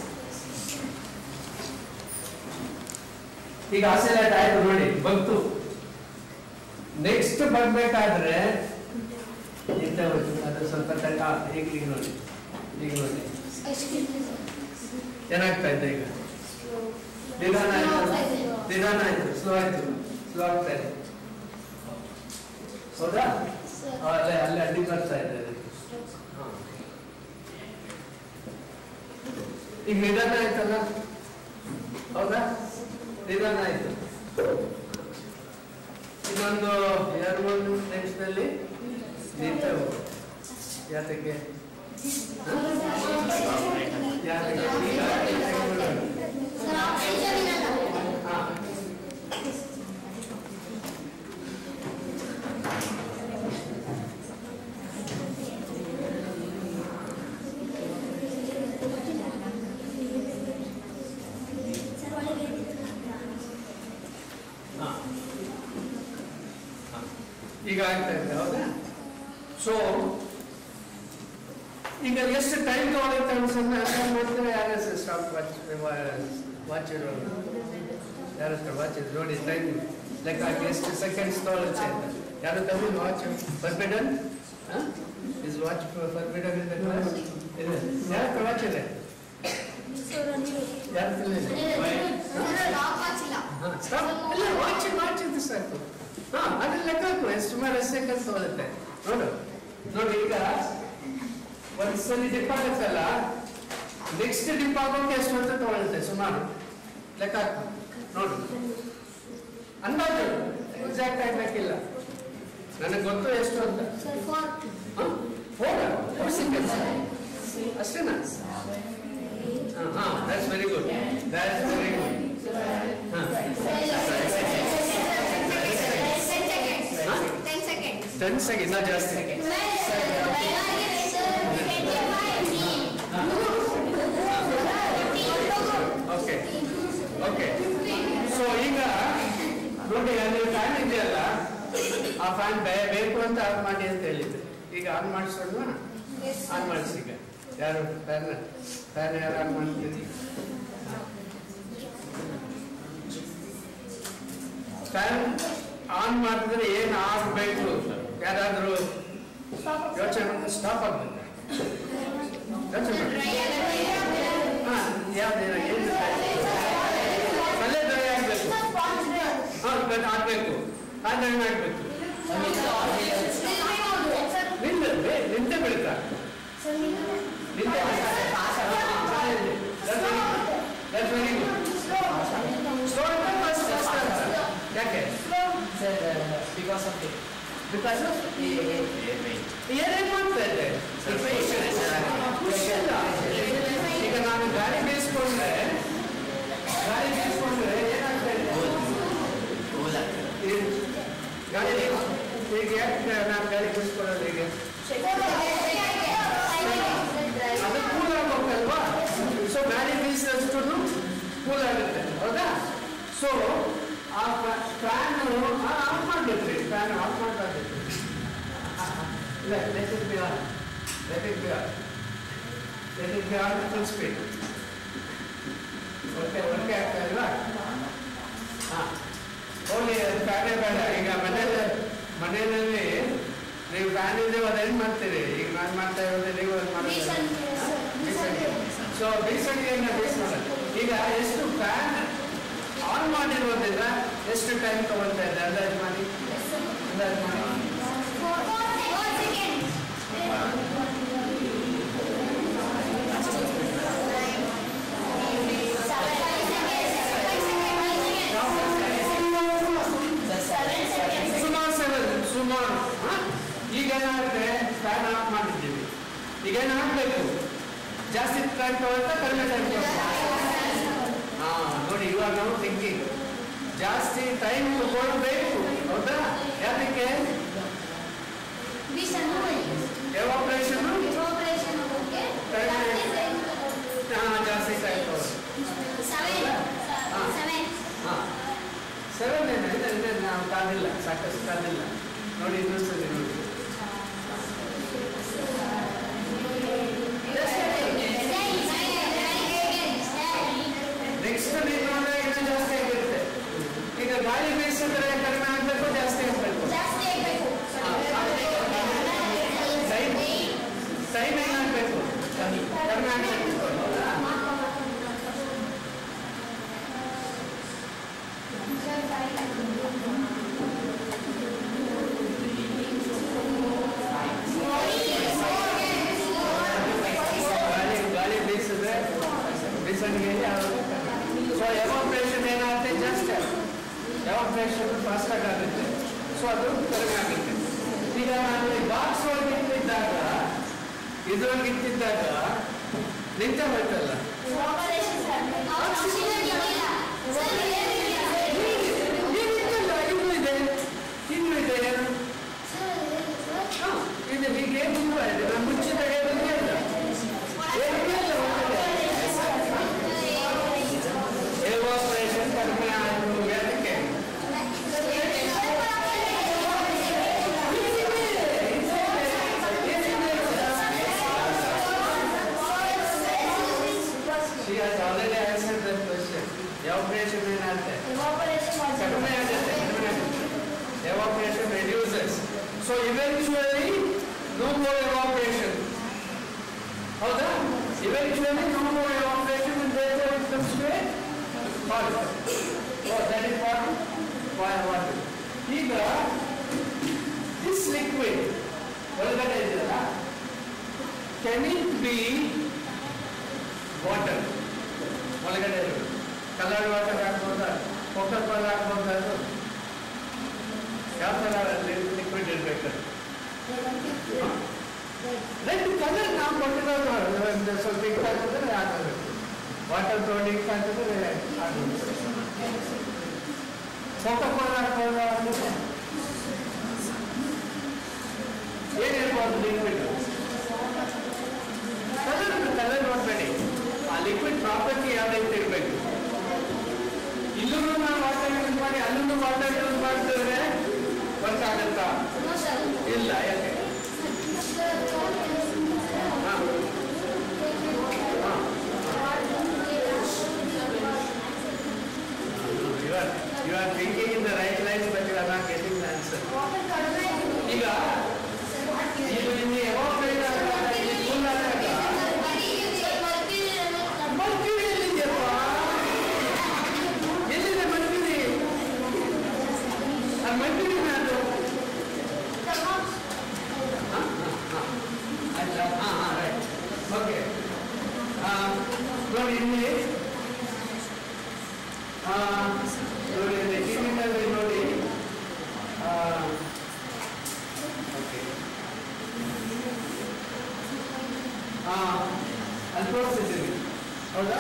ಈಗ ಆಸೆಲೆಟ್ ಆಯ್ತು ನೋಡಿ, ಬಂತು. ನೆಕ್ಸ್ಟ್ ಬರ್ಬೇಕಾದ್ರೆ ಅದು ಸ್ವಲ್ಪ ಈಗ ಈಗ ನೋಡಿ, ಈಗ ನೋಡಿ ಏನಾಗ್ತಾ ಇದೆ. ಈಗ ನಿಧಾನ ಆಯ್ತು, ನಿಧಾನ ಆಯ್ತು, ಸ್ಲೋ ಆಯ್ತು, ಸ್ಲೋ ಆಗ್ತಾ ಇದೆ. ಹೌದಾ? ಅಲ್ಲೇ ಅಲ್ಲೇ ಅಡ್ಡಿ ಬರ್ತಾ ಇದೆ. ಈಗ ನಿಧಾನ ಆಯ್ತಲ್ಲ, ಹೌದಾ? ನಿಧಾನ ಆಯ್ತು. ಇನ್ನೊಂದು ಎರಡು ಮೂರು ನಿಮಿಷದಲ್ಲಿ ನಿಂತವು. ಯಾತಕ್ಕೆ? ಈಗ ಆಗ್ತಾ ಇದೆ, ಹೌದಾ? ಸೊ ಈಗ ಎಷ್ಟು ಟೈಮ್ ತಗೊಳುತ್ತೆ ಮಾಡ್ತಾರೆ. ಯಾರ ಸ್ಟಾಪ್ ವಾಚ್ ವಾಚ್ ಇರೋದು ಯಾರು ವಾಚ್ ನೋಡಿ ಟೈಮ್ ಲೆಕ್ಕ ಹಾಕಿ ಎಷ್ಟು ಸೆಕೆಂಡ್ಸ್ ತಗೊಳುತ್ತೆ ಅಂತ. ಯಾರು ತಗೊಂಡು watch forbidden is watch forbidden in the class ಇದೆ. ಯಾರ ವಾಚ್ ಇದೆ? ಯಾರು ವಾಚ್ ವಾಚ್ ಇದು ಸಾಕು. ಹಾ, ಅದ್ರ ಲೆಕ್ಕ ಹಾಕು ಎಷ್ಟು ಸುಮಾರು ಎಷ್ಟು ಸೆಕೆಂಡ್ ತಗೊಳುತ್ತೆ ನೋಡು. ನೋಡಿ, ಈಗ ಒಂದ್ಸಲಿ ಡಿಪ್ ಆಗುತ್ತಲ್ಲ, ನೆಕ್ಸ್ಟ್ ಡಿಪ್ ಆಗೋಕೆ ಎಷ್ಟು ಅಂತ ತಗೊಳುತ್ತೆ ಸುಮಾರು ಲೆಕ್ಕ ಹಾಕು ನೋಡು. ಅಂದಾಜು ಎಕ್ಸಾಕ್ಟ್ ಆಗ್ಬೇಕಿಲ್ಲ, ನನಗೆ ಗೊತ್ತು ಎಷ್ಟು ಅಂತ. ಫೋರ್ ಸೆಕೆಂಡ್ಸ್ ಅಷ್ಟೇನಾ? ಹಾ, that's very good, that's very good. Ten second ಇನ್ನ ಜಾಸ್ತಿ. ಓಕೆ ಓಕೆ ಸೊ ಈಗ ನೋಡಿ, ಅಲ್ಲಿ ಫ್ಯಾನ್ ಇದೆಯಲ್ಲ, ಆ ಫ್ಯಾನ್ ಬೇಕು ಅಂತ ಆನ್ ಮಾಡಿ ಅಂತ ಹೇಳಿದ್ರು. ಈಗ ಆನ್ ಮಾಡಿಸೋಣ, ಆನ್ ಮಾಡಿಸಿ. ಈಗ ಯಾರು ಫ್ಯಾನ್ ಫ್ಯಾನ್ ಯಾರು ಆನ್ ಮಾಡ್ತೀರಿ? ಫ್ಯಾನ್ ಆನ್ ಮಾಡಿದ್ರೆ ಏನ್ ಆಗ್ಬೇಕು? ಯಾರಾದ್ರೂ ಯೋಚನೆ ಸ್ಟಾಪ್ ಆಗ್ಬೇಕು. ಯೋಚನೆ ಯಾವ್ದೇನೋ ಏನು ತಲೆ ಡ್ರೈ ಆಗ್ಬೇಕು, ಆಗ್ಬೇಕು, ಆದ್ರೆ ಏನಾಗ್ಬೇಕು? ನಿಂತ ನಿಂತ ಬೆಳಿತ ನಿಂತೆ ಯಾಕೆ? Because of it. Because of ಏನೇನ್ ಮಾಡ್ತಾ ಇದೆ? ಈಗ ನಾನು ಗಾಡಿ ಬೀಸ್ಕೊಂಡ್ರೆ ಗಾಡಿ ಬೀಸ್ಕೊಂಡ್ರೆ ಏನಾಗ್ತಾ ಇದೆ? ಗಾಡಿ ಈಗ ಯಾಕೆ ನಾನು ಗಾಡಿ ಬೀಸ್ಕೊಳ್ಳೋದು? ಈಗ ಅದು ಕೂಲ್ ಆಗೋಕ್ಕಲ್ವಾ? ಸೊ ಗಾಡಿ ಬೀಸಿದಷ್ಟು ಕೂಲ್ ಆಗುತ್ತೆ, ಹೌದಾ? ಸೊ ಆ ಫ್ಯಾನ್ ಆಫ್ ಮಾಡ್ಬೇಕ್ರಿ. ಫ್ಯಾನ್ ಆಫ್ ಮಾಡ್ಬೇಕು. ಇಲ್ಲ, let it be on, let it be on, let it be on full speed. Okay, okay ಆಗ್ತಾ ಇಲ್ವಾ? ಹಾ, ಹೋಗಿ ಫ್ಯಾನೇ ಬೇಡ. ಈಗ ಮನೆಯಲ್ಲಿ ಮನೆಯಲ್ಲಿ ನೀವು ಫ್ಯಾನ್ ಇದ್ರೆ ಅದು ಏನು ಮಾಡ್ತೀರಿ? ಈಗ ನಾನು ಮಾಡ್ತಾ ಇರೋದು ನೀವು ಅದು ಮಾಡೋದು. ಸೊ ಬೀಸಣಿಗೆಯನ್ನು ಬೀಸೋದು. ಈಗ ಎಷ್ಟು ಫ್ಯಾನ್ ಆನ್ ಮಾಡಿರೋದ್ರಿಂದ ಎಷ್ಟು ಟೈಮ್ ತಗೊಳ್ತಾ ಇದೆ ಅಂದಾಜು ಮಾಡಿ, ಅಂದಾಜು ಮಾಡಿ. ಸುಮಾರು ಸೆವೆನ್ ಸುಮಾರು. ಈಗ ಏನಾಗುತ್ತೆ, ಫ್ಯಾನ್ ಆಫ್ ಮಾಡಿದ್ದೀವಿ, ಈಗ ಏನು ಹಾಕಬೇಕು? ಜಾಸ್ತಿ ಟೈಮ್ ತಗೊಳ್ತಾ ಕಡಿಮೆ ಟೈಮ್ ತಗೊಳ್ತಾ? ಹಾ ನೋಡಿ, ಇವಾಗ ನಾವು ಥಿಂಕಿಂಗ್ ಜಾಸ್ತಿ ಟೈಮ್ ತಗೊಳ್ಬೇಕು, ಹೌದಾ? ಯಾಕೆ? ಎವಾಪರೇಷನ್ ಜಾಸ್ತಿ ಟೈಮ್ ತಗೊಳ್ಳಿ. ಸೆವೆನ್ ಏನಿದೆ ನಾವು ಕಾದಿಲ್ಲ, ಸಾಕಷ್ಟು ಕಾದಿಲ್ಲ ನೋಡಿ. ಇನ್ನೊಂದ್ಸರಿ ನೋಡಿ. ನೆಕ್ಸ್ಟ್ ನೀವು ನೋಡಿದ್ರೆ ಇನ್ನೂ ಜಾಸ್ತಿ ಆಗಿರುತ್ತೆ. ಈಗ ಗಾಳಿ ಬೀಸಿದ್ರೆ ಕಡಿಮೆ ಆಗಬೇಕು, ಜಾಸ್ತಿ ಆಗಬೇಕು? ಟೈಮ್ ಟೈಮ್ ಏನಾಗಬೇಕು? ಕಡಿಮೆ ಆಗಬೇಕು. ಗಾಳಿ ಬೀಸಿದ್ರೆ ಬೀಸಣಿಗೆಯಲ್ಲಿ ಆಗುತ್ತೆ. ಸೊ ಎವಾಪರೇಷನ್ ಏನಾಗುತ್ತೆ? ಜಾಸ್ತಿ ಆಗುತ್ತೆ. ಎವಾಪರೇಷನ್ ಫಾಸ್ಟ್ ಆಗುತ್ತೆ. ಸೊ ಅದು ಕಡಿಮೆ ಆಗುತ್ತೆ. ಈಗ ನಾನು ಈ ಬಾಕ್ಸ್ ಒಳಗೆ ಇಟ್ಟಿದ್ದಾಗ, ಇದ್ರೊಳಗೆ ಇಟ್ಟಿದ್ದಾಗ ನಿಂತ ಹೋಯ್ತಲ್ಲ, ಇನ್ನೂ ಇದೆ, ಇನ್ನೂ ಇದೆ, ಇದು ಹೀಗೆ ತುಂಬ ಇದೆ. ನಾನು ಮುಚ್ಚಿದ ಹೇಳಿದ್ರೆ ಇಲ್ಲ, ಎವಾಪರೇಷನ್ ಕಡಿಮೆ ಆಯಿತು. ಅದಕ್ಕೆ she has already answered that question. Evaporation ಏನಾಗುತ್ತೆ? ಕಡಿಮೆ ಆಗುತ್ತೆ. Evaporation reduces. So eventually no more evaporation. ಹೌದಾ? Eventually no more evaporation and therefore it comes to a water. Oh, that is what? Why water? ಈಗ this liquid ಒಳಗಡೆ ಇದೆಯಲ್ಲ, can it be water? ಒಳಗಡೆ coloured water ಹಾಕ್ಬೋದಾ? Coca Cola ಹಾಕ್ಬೋದಾ? ಅದು ಯಾವ ಥರ ಲಿಕ್ವಿಡ್ ಇರಬೇಕು? ರೆಡ್ ಕಲರ್ ನಾವು ಕೊಟ್ಟಿರೋದು ಸ್ವಲ್ಪ ಇಕ್ ಹಾಕಿದ್ರೆ ಹಾಕಬೇಕು. ವಾಟರ್ ತಗೊಂಡು ಇಕ್ ಹಾಕಿದ್ರೆ ಹಾಕಬೇಕು. ಕೋಕೋ ಕೋಲಾ ಹಾಕ್ಬೋದಾ? ಏನಿರ್ಬೋದು ಲಿಕ್ವಿಡ್? ಕಲರ್ ಕಲರ್ ನೋಡಬೇಡಿ, ಆ ಲಿಕ್ವಿಡ್ ಪ್ರಾಪರ್ಟಿ ಯಾವ ರೀತಿ ಇರಬೇಕು. ಇಲ್ಲೂ ನಾವು ವಾಟರ್ ಯೂಸ್ ಮಾಡಿ ಅಲ್ಲೂ ವಾಟರ್ ಯೂಸ್ ಮಾಡ್ತಿದ್ರೆ ವರ್ಕ್ ಆಗುತ್ತಾ? ಇಲ್ಲ. ಯಾಕೆ? You are, you are thinking in the right lines, but you are not getting the answer. ಈಗ ಇದು ಇಲ್ಲಿ ಎವಾಪರೇಟ್ ಆದಾಗ ಇಲ್ಲಿ ಕೂಲ್ ಆದಾಗ ಮರ್ಕ್ಯೂರಿ ಎಲ್ಲಿದೆಯಪ್ಪ? ಎಲ್ಲಿದೆ ಮರ್ಕ್ಯೂರಿ? ಆ ಮರ್ಕ್ಯೂರಿ ಅದು ಆಯ್ತಾ? ಹಾಂ ಹಾಂ ರೈಟ್. ಓಕೆ, ನೋಡಿ ಇಲ್ಲಿ ನೋಡಿ ಟಿವಿನಲ್ಲಿ ನೋಡಿ. ಓಕೆ, ಅಲ್ಲಿ ತೋರಿಸ್ತಿದ್ದೀವಿ, ಹೌದಾ?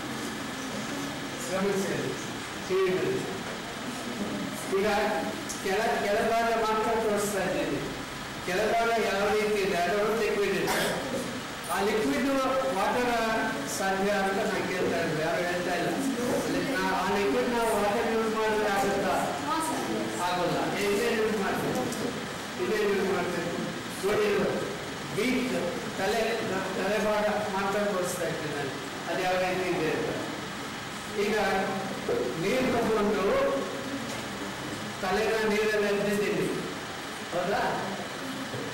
ಗಮನಿಸಿ ಟಿವಿನಲ್ಲಿ. ಈಗ ಕೆಳ ಕೆಳಭಾಗ ಮಾತ್ರ ತೋರಿಸ್ತಾ ಇದ್ದೀನಿ. ಕೆಳಭಾಗ ಯಾವ ರೀತಿ ಇದೆ ಅದು ಲಿಕ್ವಿಡ್ ಇದೆ. ಆ ಲಿಕ್ವಿಡ್ ವಾಟರ್ ಸಾಧ್ಯ ಅಂತ ನಾನು ಕೇಳ್ತಾ ಇದ್ದೆ, ಯಾರು ಹೇಳ್ತಾ ಇಲ್ಲ. ಆ ಲಿಕ್ವಿಡ್ ನಾವು ವಾಟರ್ ಯೂಸ್ ಮಾಡಿದ್ರೆ ಆಗುತ್ತಾ? ಆಗೋಲ್ಲ. ಇದೇ ಯೂಸ್ ಮಾಡ್ತೀವಿ, ಇದೇ ಯೂಸ್ ಮಾಡ್ತೀವಿ. ನೋಡಿ, ಬೀಟ್ ತಲೆ ತಲೆಭಾಗ ಮಾತ್ರ ತೋರಿಸ್ತಾ ಇರ್ತೀನಿ ನಾನು, ಅದು ಯಾವ ರೀತಿ ಇದೆ ಅಂತ. ಈಗ ನೀರು ತಗೊಂಡು ತಲೆನ ನೀರಲ್ಲಿ ಎದ್ದಿದ್ದೀನಿ, ಹೌದಾ?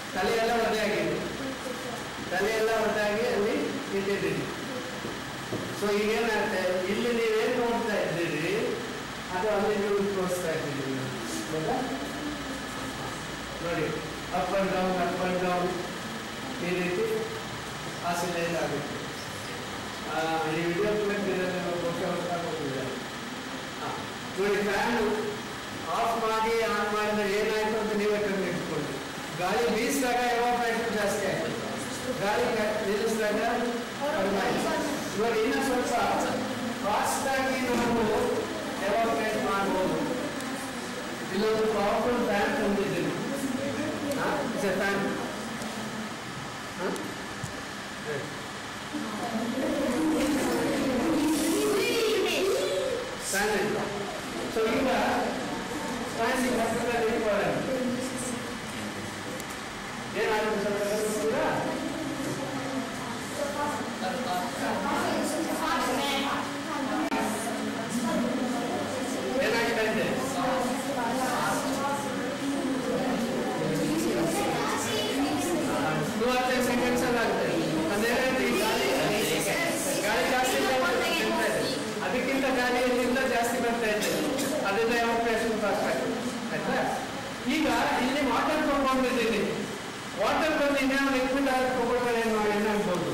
ತಲೆ ಎಲ್ಲ ಒದ್ದೆ ಆಗಿದೆ, ತಲೆ ಎಲ್ಲ ಒದ್ದೆ ಆಗಿ ಅಲ್ಲಿ ಇಟ್ಟಿದ್ದೀರಿ. ಸೊ ಈಗೇನಾಗುತ್ತೆ, ಇಲ್ಲಿ ನೀವೇನು ನೋಡ್ತಾ ಇದ್ದೀರಿ ಅದು ಅಲ್ಲಿ ನೀವು ತೋರಿಸ್ತಾ ಇದ್ದೀರಿ. ಹೌದಾ? ನೋಡಿ, up and down up and down ಈ ರೀತಿ ಆಸಿಲೇಟ್ ಆಗುತ್ತೆ. ಈ ವಿಡಿಯೋ ಕ್ಲಿಪ್ ಹೋಗ್ತಿದ್ದಾರೆ. ನೋಡಿ, ಫ್ಯಾನು ಆಫ್ ಮಾಡಿ ಆನ್ ಮಾಡಿದ್ರೆ ಏನಾಯ್ತು ಅಂತ ನೀವೇ ಕಂಡು ಇಟ್ಕೊಳ್ಳಿ. ಗಾಳಿ ಬೀಸಿದಾಗ ಎವಾಪರೇಷನ್ ಜಾಸ್ತಿ ಆಯ್ತು, ಗಾಳಿ ನಿಲ್ಲಿಸಿದಾಗ ಕಡಿಮೆ ಆಯ್ತು. ಇವಾಗ ಇನ್ನೂ ಸ್ವಲ್ಪ ಫಾಸ್ಟ್ ಆಗಿ ನಾವು ಎವಾಪರೇಟ್ ಮಾಡ್ಬೋದು. ಇಲ್ಲೊಂದು ಪವರ್ಫುಲ್ ಫ್ಯಾನ್ ತಂದಿದ್ದೀನಿ. ಫ್ಯಾನ್ ಫ್ಯಾನ್ ಇಲ್ಲ. ಸೊ ಈಗ ಫ್ಯಾನ್ ಹತ್ತಿರದಲ್ಲಿ ಇಟ್ಕೊಳ್ಳೋಣ. ಏನಾಗುತ್ತೆ ಸ್ವಲ್ಪ ಗೊತ್ತಿಲ್ಲ? ಏನಾಗ್ತಾ ಇದೆ? ಮೂವತ್ತೈದು ಸೆಕೆಂಡ್ಸ್ ಅಲ್ಲಿ ಆಗ್ತದೆ. ಅದೇನಾಯ್ತು, ಈ ಗಾಳಿ ಗಾಳಿ ಜಾಸ್ತಿ ಅದಕ್ಕಿಂತ ಗಾಳಿಯಿಂದ ಜಾಸ್ತಿ ಬರ್ತಾ ಇದೆ, ಅದರಿಂದ ಎವಾಪರೇಷನ್ ಫಾಸ್ಟ್ ಆಗ್ತದೆ. ಆಯ್ತಾ? ಈಗ ಇಲ್ಲಿ ವಾಟರ್ ತಗೊಂಡಿದ್ದೀನಿ, ವಾಟರ್ ಬಂದು ಇನ್ನೇನು ಲಿಕ್ವಿಡ್ ಆಗಿ ತಗೊಳ್ತಾರೆ ಏನಾಗ್ಬೋದು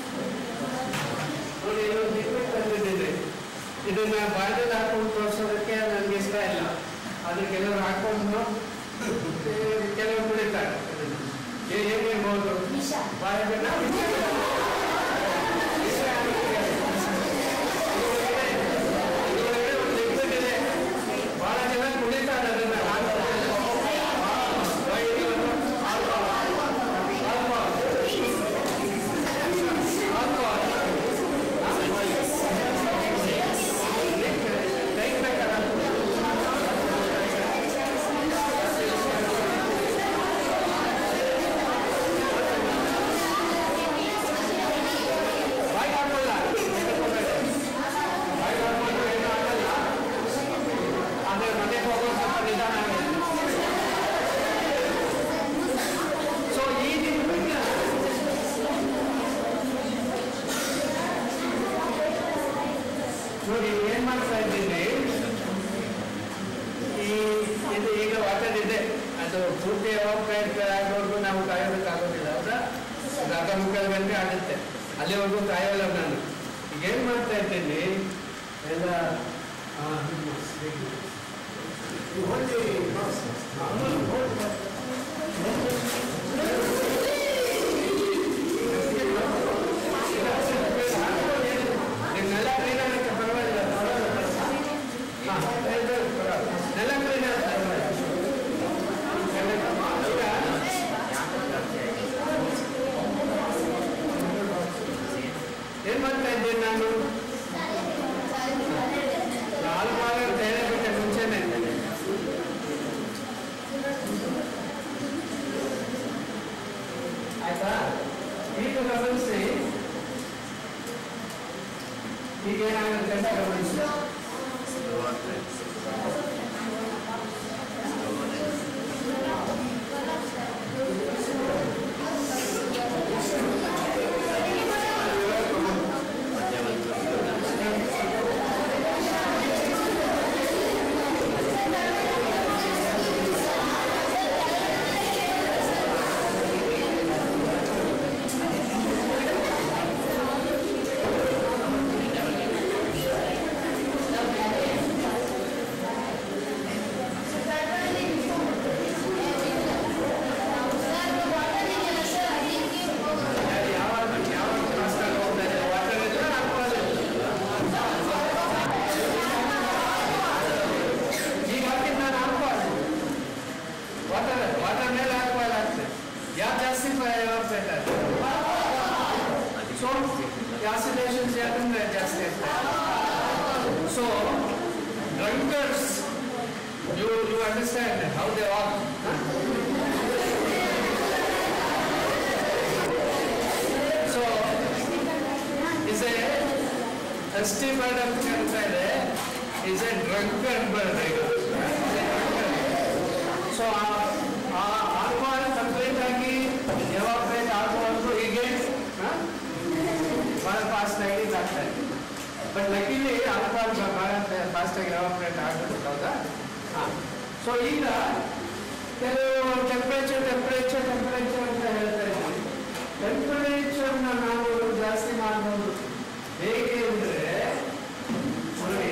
ನೋಡಿ. ಇನ್ನೊಂದು ಲಿಕ್ವಿಡ್ ತಂದಿದ್ದೀನಿ, ಇದನ್ನ ಬಾಯಲ್ಲಿ ಹಾಕೊಂಡು ತೋರಿಸೋದಕ್ಕೆ ನನಗೆ ಇಷ್ಟ ಇಲ್ಲ. ಅದು ಕೆಲವರು ಹಾಕೊಂಡು ಕೆಲವರು ಕುಡಿತಾರೆ. ಏನೇಳ್ಬೋದು ಬಾಯಲ್ಲಿ ಲಿಕ್ವಿಡ್ ಇದೆ, ಬಹಳ ಜನ ಕುಡಿತಾರೆ ಅದನ್ನ. ನೋಡಿ ಏನ್ ಮಾಡ್ತಾ ಇದ್ದೀನಿ, ಈ ಇದು ಈಗ ವಾಟರ್ ಇದೆ, ಅದು ಪೂರ್ತಿ ಎವಾಪರೇಟ್ ಆಗೋವರೆಗೂ ನಾವು ಕಾಯೋದಕ್ಕಾಗೋದಿಲ್ಲ. ಹೌದಾ? ಅದು ಅರ್ಧ ಮುಕ್ಕಾಲು ಗಂಟೆ ಆಗುತ್ತೆ, ಅಲ್ಲಿವರೆಗೂ ಕಾಯೋಲ್ಲ ನಾನು. ಈಗ ಏನ್ ಮಾಡ್ತಾ ಇದ್ದೀನಿ ಎಲ್ಲ ನೆಲ ಕ್ಲೀನ್ ಆಗಕ್ಕೆ ಪರವಾಗಿಲ್ಲ, ನೆಲ ಕ್ಲೀನ್ ಏನ್ ಮಾಡ್ತಾ ಇದ್ದೀನಿ ನಾನು, ನಾಲ್ಕು ವಾರ ಅಂತ ಹೇಳಬಿಟ್ಟೆ ಮುಂಚೆನೆ. ಆಯ್ತಾ? ಈಗ ಗಮನಿಸಿ, ಈಗ ಏನಾಗುತ್ತೆ ಅಂತ ಗಮನಿಸಿ. So, drunkards, you, you understand how they walk. Huh? So, is a thirsty bird of the is a drunkard bird. So, our alcohol completely ಆಗ್ತಾ ಇದೆ. ಬಟ್ ಲಕ್ಕಿಲಿ ಆಲ್ಕೋಹಾಲ್ ಬಹಳ ಫಾಸ್ಟಾಗಿ ಎವಾಪರೇಟ್ ಆಗ್ಬಿಟ್ಟು ಹೌದಾ. ಹಾಂ, ಸೊ ಈಗ ಕೆಲವು ಟೆಂಪ್ರೇಚರ್ ಟೆಂಪ್ರೇಚರ್ ಟೆಂಪ್ರೇಚರ್ ಅಂತ ಹೇಳ್ತಾ ಇದ್ದೀವಿ. ಟೆಂಪರೇಚರ್ನ ನಾವು ಜಾಸ್ತಿ ಮಾಡ್ಬೋದು. ಹೇಗೆ ಅಂದರೆ ನೋಡಿ,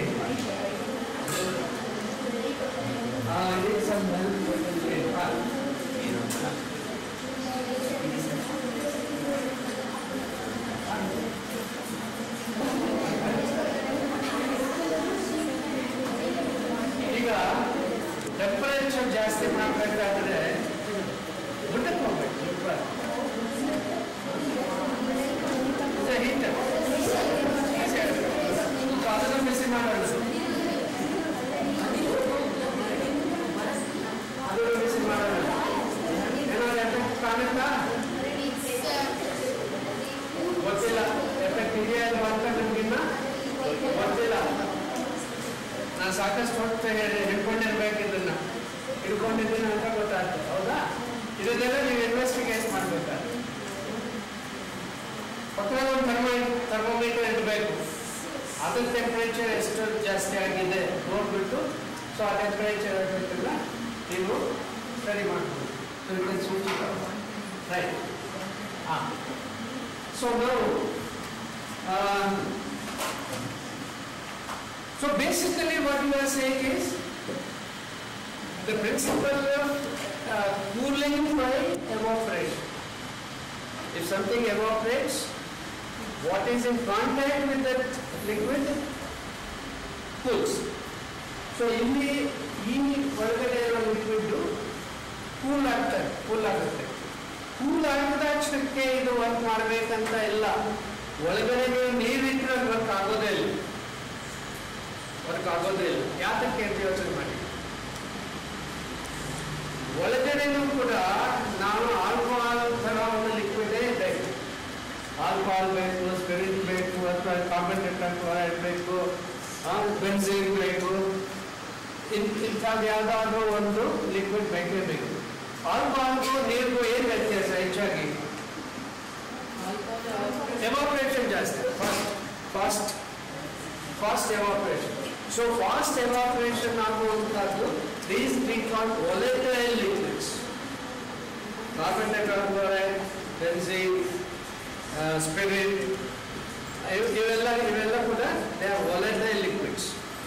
ಈಗ ಟೆಂಪರೇಚರ್ ಜಾಸ್ತಿ ಮಾಡಬೇಕಾದ್ರೆ ಮುಂದಕ್ಕೆ ಹೋಗ್ಬೇಕು. ಹೀಟರ್ ಅದನ್ನು ಬಿಸಿ ಮಾಡೋಣ, ಅದನ್ನು ಬಿಸಿ ಮಾಡೋಣ. ಏನಾದ್ರು ಎಫೆಕ್ಟ್ ಕಾಣುತ್ತಾ? ಗೊತ್ತಿಲ್ಲ. ಎಫೆಕ್ಟ್ ಇದೆಯಾ ಇಲ್ಲ ಅಂತ ನಿಮ್ಗಿನ್ನ ಗೊತ್ತಿಲ್ಲ. ನಾನು ಸಾಕಷ್ಟು ಹೊತ್ತು ಹಿಡ್ಕೊಂಡಿರ್ಬೇಕು, ಇದನ್ನ ಹಿಡ್ಕೊಂಡಿದ್ದೀನಿ ಅಂತ ಗೊತ್ತಾಗ್ತದೆ ಹೌದಾ. ಇದನ್ನೆಲ್ಲ ನೀವು ಇನ್ವೆಸ್ಟಿಗೇಟ್ ಮಾಡ್ಬೇಕಾದ್ರೆ ಪಕ್ಕದ ಒಂದು ಥರ್ಮೋ ಥರ್ಮೋಮೀಟರ್ ಇಡಬೇಕು. ಅದ್ರ ಟೆಂಪ್ರೇಚರ್ ಎಷ್ಟು ಜಾಸ್ತಿ ಆಗಿದೆ ನೋಡ್ಬಿಟ್ಟು, ಸೊ ಆ ಟೆಂಪ್ರೇಚರ್ ಇರಬೇಕಲ್ಲ ನೀವು ಸ್ಟಡಿ ಮಾಡ್ಬೋದು. ಸೊ ಇದನ್ನು ಸೂಚಿ ರೈಟ್. ಹಾಂ, ಸೊ ನಾವು so basically what you are saying is the principle of uh, cooling by evaporation. If something evaporates, what is in contact with that liquid cools. So ಇಲ್ಲಿ ಈ ಒಳಗಡೆ ಇರೋ ಲಿಕ್ವಿಡ್ ಕೂಲ್ ಆಗ್ತದೆ cool ಆಗುತ್ತೆ. Cool ಆಗಿದ ತಕ್ಷಣಕ್ಕೆ ಇದು ವರ್ಕ್ ಮಾಡಬೇಕಂತ ಇಲ್ಲ. ಒಳಗಡೆ ನೀವು ನೀರಿಟ್ಟರೆ ವರ್ಕ್ ಆಗೋದೇ ಇಲ್ಲ, ವರ್ಕ್ ಆಗೋದೇ ಇಲ್ಲ. ಯಾತಕ್ಕೆ ಅಂತ ಯೋಚನೆ ಮಾಡಿ. ಒಳಗಡೆನೂ ಕೂಡ ನಾವು ಆಲ್ಕೋಹಾಲ್ ಥರ ಒಂದು ಲಿಕ್ವಿಡೇ ಬೇಕು. ಆಲ್ಕೋಹಾಲ್ ಬೇಕು, ಸ್ಪಿರಿಟ್ ಬೇಕು, ಅಥವಾ ಕಾರ್ಬನ್ ಟೆಟ್ರಾಕ್ಲೋರೈಡ್ ಬೇಕು, ಬೆನ್ಸಿನ್ ಬೇಕು, ಇಂಥದ್ದು ಯಾವುದಾದ್ರೂ ಒಂದು ಲಿಕ್ವಿಡ್ ಬೇಕೇ ಬೇಕು. ಆಲ್ಕೋಹಾಲ್ಗೂ ನೀರಿಗೂ ಏನು ವ್ಯತ್ಯಾಸ? ಹೆಚ್ಚಾಗಿ ಎವಾಪರೇಷನ್ ಜಾಸ್ತಿ, fast fast fast evaporation. So fast evaporation ಆಗುವಂಥದ್ದು these we call volatile liquids. Carbon tetrachloride, benzine, spirit, ಇವೆಲ್ಲ ಇವೆಲ್ಲ ಕೂಡ they are volatile liquids.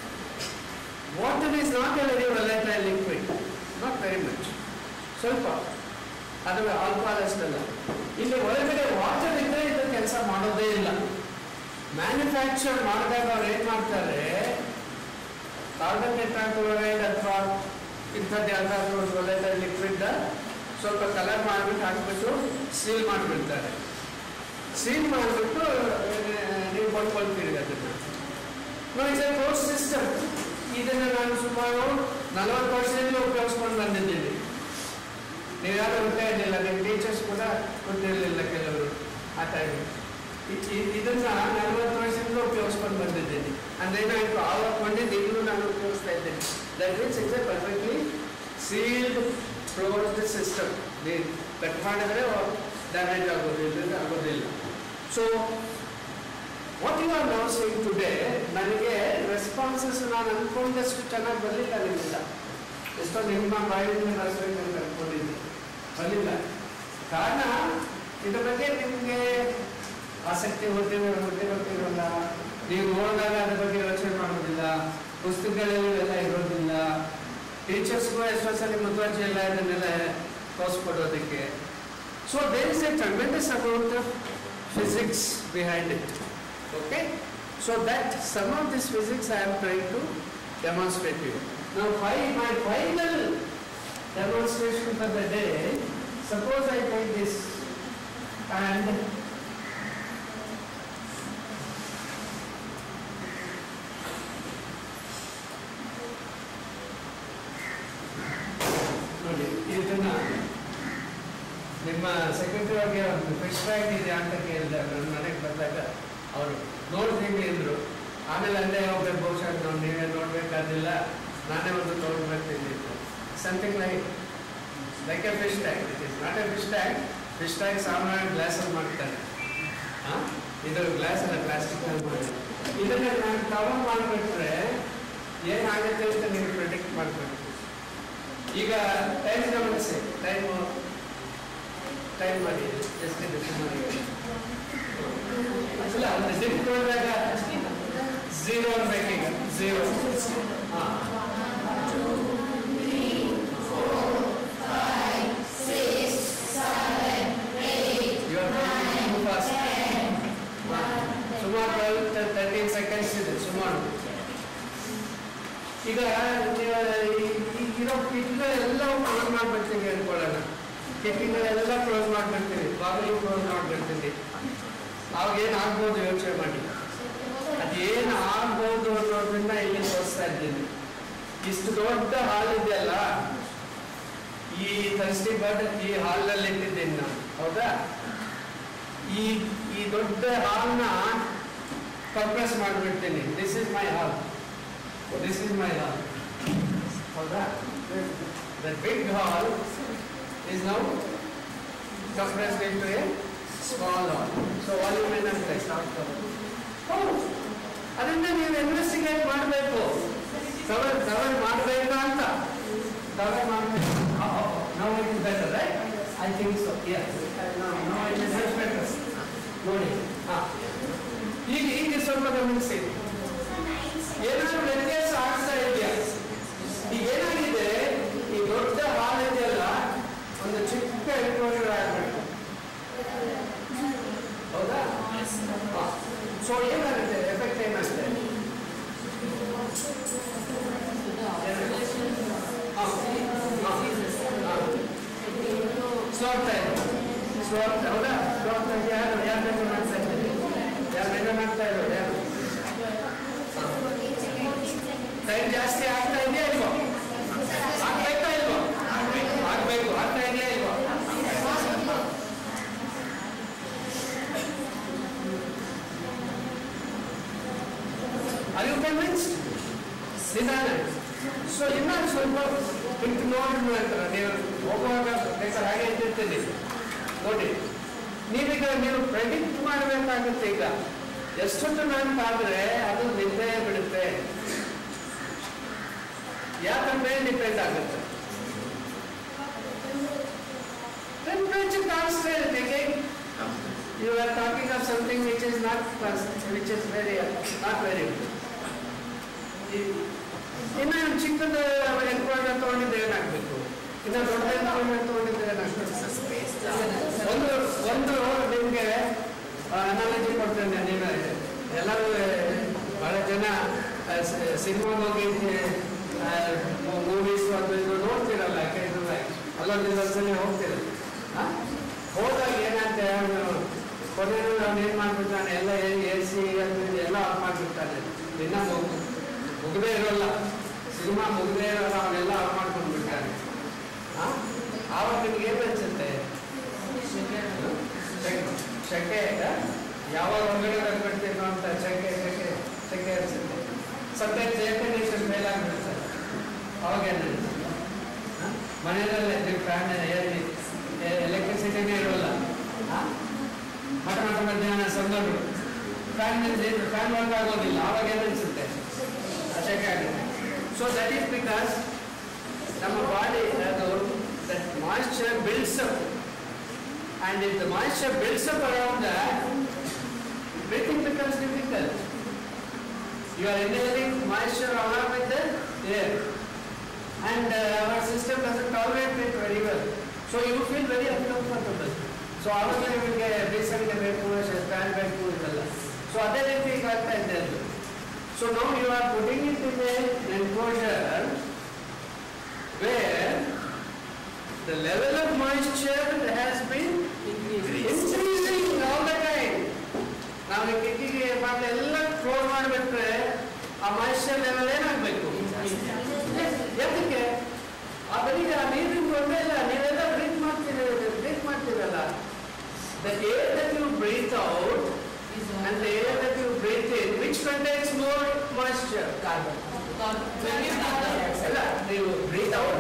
Water is not a very volatile liquid, not very much, ಸ್ವಲ್ಪ. ಅದು alcohol ಅಷ್ಟಲ್ಲ. ಇಲ್ಲಿ ಒಳಗಡೆ water ಇದ್ದರೆ ಇದು ಕೆಲಸ ಮಾಡೋದೇ ಇಲ್ಲ. ಮ್ಯಾನುಫ್ಯಾಕ್ಚರ್ ಮಾಡಿದಾಗ ಅವ್ರು ಏನು ಮಾಡ್ತಾರೆ, ಕಾರ್ಬನ್ ಟೆಟ್ರಾಕ್ಲೋರೈಡ್ ಅಥವಾ ಇಂಥದ್ದು ಯಾವುದಾದ್ರೂ ಒಂದು ವೊಲೆಟೈಲ್ ಲಿಕ್ವಿಡ್ ಸ್ವಲ್ಪ ಕಲರ್ ಮಾಡಿಬಿಟ್ಟು ಹಾಕ್ಬಿಟ್ಟು ಸೀಲ್ ಮಾಡಿಬಿಡ್ತಾರೆ. ಸೀಲ್ ಮಾಡಿಬಿಟ್ಟು ನೀವು ಕೊಂಡ್ಕೊಳ್ತೀರಿ ಅದನ್ನು. No, it's a close system. ಇದನ್ನು ನಾನು ಸುಮಾರು ನಲವತ್ತು ವರ್ಷದಿಂದ ಉಪಯೋಗಿಸ್ಕೊಂಡು ಬಂದಿದ್ದೀನಿ. ನೀವು ಯಾರು ಗೊತ್ತೇ ಇರಲಿಲ್ಲ, ನಿಮ್ಮ ಟೀಚರ್ಸ್ ಕೂಡ ಗೊತ್ತಿರಲಿಲ್ಲ ಕೆಲವರು ಆ ಟೈಮ್. ಇದನ್ನ ನಲವತ್ತು ವರ್ಷದಿಂದ ಉಪಯೋಗಿಸ್ಕೊಂಡು ಬಂದಿದ್ದೀನಿ. ಅಂದ್ರೇನಾಯಿತು, ಆವಾಗ ಕೊಂಡಿದ್ದು ಈಗಲೂ ನಾನು ಉಪಯೋಗಿಸ್ತಾ ಇದ್ದೇನೆ. That means it's a perfectly sealed closed system. ನೀವು ಕಟ್ ಮಾಡಿದ್ರೆ ಡ್ಯಾಮೇಜ್ ಆಗೋದಿಲ್ಲ ಆಗೋದಿಲ್ಲ so what you are now saying today, ನನಗೆ ರೆಸ್ಪಾನ್ಸಸ್ ನಾನು ಅಂದ್ಕೊಂಡಷ್ಟು ಚೆನ್ನಾಗಿ ಬರಲಿಲ್ಲ ನಿಮ್ಮಿಂದ. ಎಷ್ಟೋ ನಿಮ್ಮ ಬಾಯಿಂದ ಬರೆಸ್ಬೇಕಂತ ಅಂದ್ಕೊಂಡಿದ್ದೀನಿ, ಬರಲಿಲ್ಲ. ಕಾರಣ ಇದ್ರ ಬಗ್ಗೆ ನಿಮಗೆ ಆಸಕ್ತಿ ಹೊಂದಿರೋ ಹೊಂದಿರೋದಿರೋಲ್ಲ. ನೀವು ನೋಡಿದಾಗ ಅದ್ರ ಬಗ್ಗೆ ಯೋಚನೆ ಮಾಡೋದಿಲ್ಲ, ಪುಸ್ತಕಗಳಲ್ಲಿ ಎಲ್ಲ ಇರೋದಿಲ್ಲ. ಟೀಚರ್ಸ್ಗೂ ಎಷ್ಟೋ ಸಲ ಮುತುವರ್ಜಿ ಎಲ್ಲ ಇದನ್ನೆಲ್ಲ ತೋರಿಸ್ಕೊಡೋದಕ್ಕೆ. So there is a tremendous amount of physics behind it. Okay, so that some of this physics I am trying to demonstrate to you. Now my final demonstration for the day, suppose I take this and ನೋಡಿ ಇದನ್ನ ನಿಮ್ಮ secretary ಅವ್ರಿಗೆ ಒಂದು fish fry ಇದೆ ಅಂತ ಕೇಳಿದೆ. ನನ್ನ ಮನೆಗೆ ಬಂದಾಗ ಅವರು ನೋಡ್ತೀವಿ ಅಂದರು. ಆಮೇಲೆ ಅಲ್ಲೇ ಹೋಗ್ಬೇಕು, ಬಹುಶಃ ನಾವು ನೀವೇ ನೋಡಬೇಕಾದಿಲ್ಲ, ನಾನೇ ಒಂದು ತೊಗೊಂಡ್ಬರ್ತೀನಿ ಅಂತ. Something like like a fish tank. It is not a fish tank. Fish tank ಸಾಮಾನ್ಯ ಗ್ಲಾಸಲ್ಲಿ ಮಾಡ್ತಾರೆ. ಹಾಂ ಇದು ಗ್ಲಾಸ್ ಅಲ್ಲ ಪ್ಲಾಸ್ಟಿಕ್ ಇದನ್ನ ನಾನು ಕವರ್ ಮಾಡಿಬಿಟ್ರೆ ಏನಾಗುತ್ತೆ ಅಂತ ನೀವು ಪ್ರಿಡಿಕ್ಟ್ ಮಾಡಬೇಕು. ಈಗ ಟೈಮ್ ಗಮನಿಸಿ, ಟೈಮ್ ಟೈಮ್ ಮಾಡಿ ಎಷ್ಟಿದೆ ಸುಮಾರು ಅಲ್ಲ ಒಂದು ಡಿಪ್ ನೋಡಿದಾಗ ಝೀರೋ ಅನ್ಬೇಕೀಗ ಝೀರೋ ಹಾಂ ಸುಮಾರು ಟ್ವೆಲ್ ತರ್ಟೀನ್ ಸೆಕೆಂಡ್ಸ್ ಇದೆ ಸುಮಾರು. ಈಗ ಇರೋ ಕಿಟ್ಗಳೆಲ್ಲ ಕ್ಲೋಸ್ ಮಾಡ್ಬಿಡ್ತೀನಿ ಅನ್ಕೊಳ್ಳೋಣ. ಕಿಟ್ಗಳೆಲ್ಲ ಕ್ಲೋಸ್ ಮಾಡ್ಬಿಡ್ತೀನಿ, ಬಾಗಿಲು ಕ್ಲೋಸ್ ಮಾಡ್ಬಿಡ್ತೀನಿ. ಅವಾಗ ಏನು ಆಗ್ಬೋದು ಯೋಚನೆ ಮಾಡಿ. ಅದೇನು ಆಗ್ಬೋದು ಅನ್ನೋದನ್ನ ಇಲ್ಲಿ ತೋರಿಸ್ತಾ ಇದ್ದೀನಿ. ಇಷ್ಟು ದೊಡ್ಡ ಹಾಲ್ ಇದೆಯಲ್ಲ, ಈ ಥರ್ಸ್ಟಿ ಬರ್ಡ್ ಈ ಹಾಲ್ನಲ್ಲಿ ಇಟ್ಟಿದ್ದೀನಿ ನಾನು, ಹೌದಾ? ಈ ಈ ದೊಡ್ಡ ಹಾಲ್ನ ಕಂಪ್ರೆಸ್ ಮಾಡಿಬಿಡ್ತೀನಿ. This is my hall, this is my hall, ಹೌದಾ? The big hall is now compressed into a small hall. So volume ಏನಂತೆ ಅದನ್ನ ನೀವು ಇನ್ವೆಸ್ಟಿಗೇಟ್ ಮಾಡಬೇಕು. ಕವರ್ ಕವರ್ ಮಾಡಬೇಕಾ ಅಂತ ಕವರ್ ಮಾಡಬೇಕು. ನಾವು it is better, right? I think so. Yes, ನಾವು ಇಟ್ ಇಸ್ ಮಚ್ ಬೆಟರ್. ನೋಡಿ, ಹಾಂ, ಈಗ ಈಗ ಸ್ವಲ್ಪ ಗಮನಿಸಿ, ಏನಾದ್ರು ವ್ಯತ್ಯಾಸ ಆಗ್ತಾ ಇದೆಯಾ? ಈಗ ಏನಾಗಿದೆ, ಈ ದೊಡ್ಡ ಹಾಲ್ ಇದೆಯಲ್ಲ ಒಂದು ಚಿಕ್ಕ ಎನ್ಕ್ಲೋಜರ್ ಆಗಬೇಕು, ಹೌದಾ? ಸೊ ಏನಾಗುತ್ತೆ, ಎಫೆಕ್ಟ್ ಏನಾಗುತ್ತೆ? ಸ್ಲಾಟ್ ಟೈಮ್ ಸ್ಲಾಟ್, ಹೌದಾ? ಸ್ಲಾಟ್ ಟೈಮ್ ಯಾರು ಯಾರು ಮೆಂಟರ್ ಮಾಡ್ತಾ ಇದ್ದಾರೆ? ಯಾರು ಮೆಂಟರ್ ಮಾಡ್ತಾ ಇರೋದು ಯಾರು? ಟೈಮ್ ಜಾಸ್ತಿ ಆಗ್ತಾ ಇದೆಯಾ ಇಲ್ವೋ? ಆಗ್ಬೇಕಾ ಇಲ್ವೋ? ಆಗ್ಬೇಕು. ಆಗ್ತಾ ಇದೆಯಾ ಇಲ್ವೋ? Are you convinced? ನಿಧಾನ. ಸೊ ಇನ್ನೊಂದು ಸ್ವಲ್ಪ ಬಿಟ್ಟು ನೋಡಿ ಅಂತಾರೆ, ನೀವು ಹೋಗುವಾಗ ಬೇಕಾದ್ರೆ ಹಾಗೆ ಇಟ್ಟಿರ್ತೀನಿ ನೋಡಿ. ನೀವೀಗ ನೀವು ಪ್ರೆಡಿಕ್ಟ್ ಮಾಡಬೇಕಾಗುತ್ತೆ. ಈಗ ಎಷ್ಟೊತ್ತು ನಂತಾದ್ರೆ ಅದು ನಿದ್ದೆ ಬಿಡುತ್ತೆ. ಯಾಕಂದ್ರೆ ಡಿಪೆಂಡ್ ಆಗುತ್ತೆ. Temperature constant. You are talking of something which is not which is very not very good. ಇನ್ನು ಚಿಕ್ಕದ ಎನ್ಕ್ವೈರ್ ತಗೊಂಡಿದ್ದು ಏನಾಗಬೇಕು, ಇನ್ನು ದೊಡ್ಡ ಎನ್ಕ್ವೈರ್ ತಗೊಂಡಿದ್ದು ಏನಾಗಬೇಕು? ಒಂದು ಒಂದು ನಿಮಗೆ ಅನಾಲಜಿ ಕೊಡ್ತೇನೆ. ನೀವು ಎಲ್ಲರೂ ಬಹಳ ಜನ ಸಿನಿಮಾಗೆ ಹೋಗಿ ಮೂವೀಸ್ ಅದು ಇದು ನೋಡ್ತಿರಲ್ಲ, ಅಲ್ಲೊಂದು ಒಂದ್ಸಲ ಹೋಗ್ತಿರ. ಹೋದಾಗ ಏನಂತೆ ಕೊನೆಯೂ ಅವ್ನು ಏನು ಮಾಡ್ಬಿಡ್ತಾನೆ, ಎಲ್ಲ ಎ ಸಿ ಎಲ್ಲ ಆಫ್ ಮಾಡಿಬಿಡ್ತಾನೆ. ಇನ್ನ ಮುಗ್ದೇ ಇರೋಲ್ಲ, ಸಿನಿಮಾ ಮುಗ್ದೇ ಇರೋಲ್ಲ, ಅವನ್ನೆಲ್ಲ ಆಫ್ ಮಾಡ್ಕೊಂಡು ಬಿಡ್ತಾನೆ. ಆವಾಗ ನಿಮ್ಗೆ ಏನು ಅನ್ಸುತ್ತೆ? ಶೆಕೆ ಯಾವಾಗ ಹೊರಗಡೆ ಬರ್ಬಿಡ್ತೀನೋ ಅಂತ ಶೆಕೆ ಶೆಕೆ ಶೆಕೆ ಅನ್ಸುತ್ತೆ. ಸಬ್ಟೈಮ್ಸ್ ಏರ್ ಕಂಡೀಷನ್ ಫೇಲ್ ಆಗಿಬಿಡ್ತಾರೆ. ಅವಾಗ ಏನು ಅನ್ಸುತ್ತೆ? ಮನೆಯಲ್ಲೇ ನೀವು ಫ್ಯಾನ್ ಎಲೆಕ್ಟ್ರಿಸಿಟಿನೇ ಇರೋಲ್ಲ, ಮಠ ಮಠ ಮಧ್ಯಾಹ್ನ ಸಂದರ್ಭ ಫ್ಯಾನ್ ಫ್ಯಾನ್ ವರ್ಕ್ ಆಗೋದಿಲ್ಲ. ಆವಾಗ ಏನು ಅನ್ಸುತ್ತೆ? ಶೆಕೆ ಆಗುತ್ತೆ. ಸೊ ದಟ್ ಈಸ್ ಬಿಕಾಸ್ ನಮ್ಮ ಬಾಡಿ ಅದು that moisture builds up, and if the moisture builds up around that, breathing becomes difficult. You are inhaling moisture along with the air, and uh, our system doesn't tolerate it very well. So you feel very uncomfortable. So aವಾಗ ನಿಮಗೆ ಬೇಸಂಗೆ ಬೇಕು, fan ಬೇಕು ಇದೆಲ್ಲ. So ಅದೇ ರೀತಿ ಈಗ ಆಗ್ತಾ ಇದೆ ಅದು. So now you are putting it in an enclosure where the level of moisture has been increasing all the time. ನಾವು ಕಿಟಕಿಗೆ ಮತ್ತೆ ಎಲ್ಲ ಕ್ಲೋಸ್ ಮಾಡಿಬಿಟ್ರೆ ಆ ಮಾಯಿಶ್ಚರ್ ಲೆವೆಲ್ ಏನಾಗಬೇಕು? ಯಾಕೆ? ಅದರಿಗೆ ಆ ನೀರಿನ ತೊಂದರೆ ಇಲ್ಲ. ನೀವೆಲ್ಲ ಬ್ರೀತ್ ಮಾಡ್ತೀರ ಬ್ರೀತ್ ಮಾಡ್ತೀರಲ್ಲ. The air that you breathe out and the air that you breathe in, which contains more moisture? Carbon. ಅಲ್ಲ, ನೀವು ಬ್ರೀತ್ ಔಟ್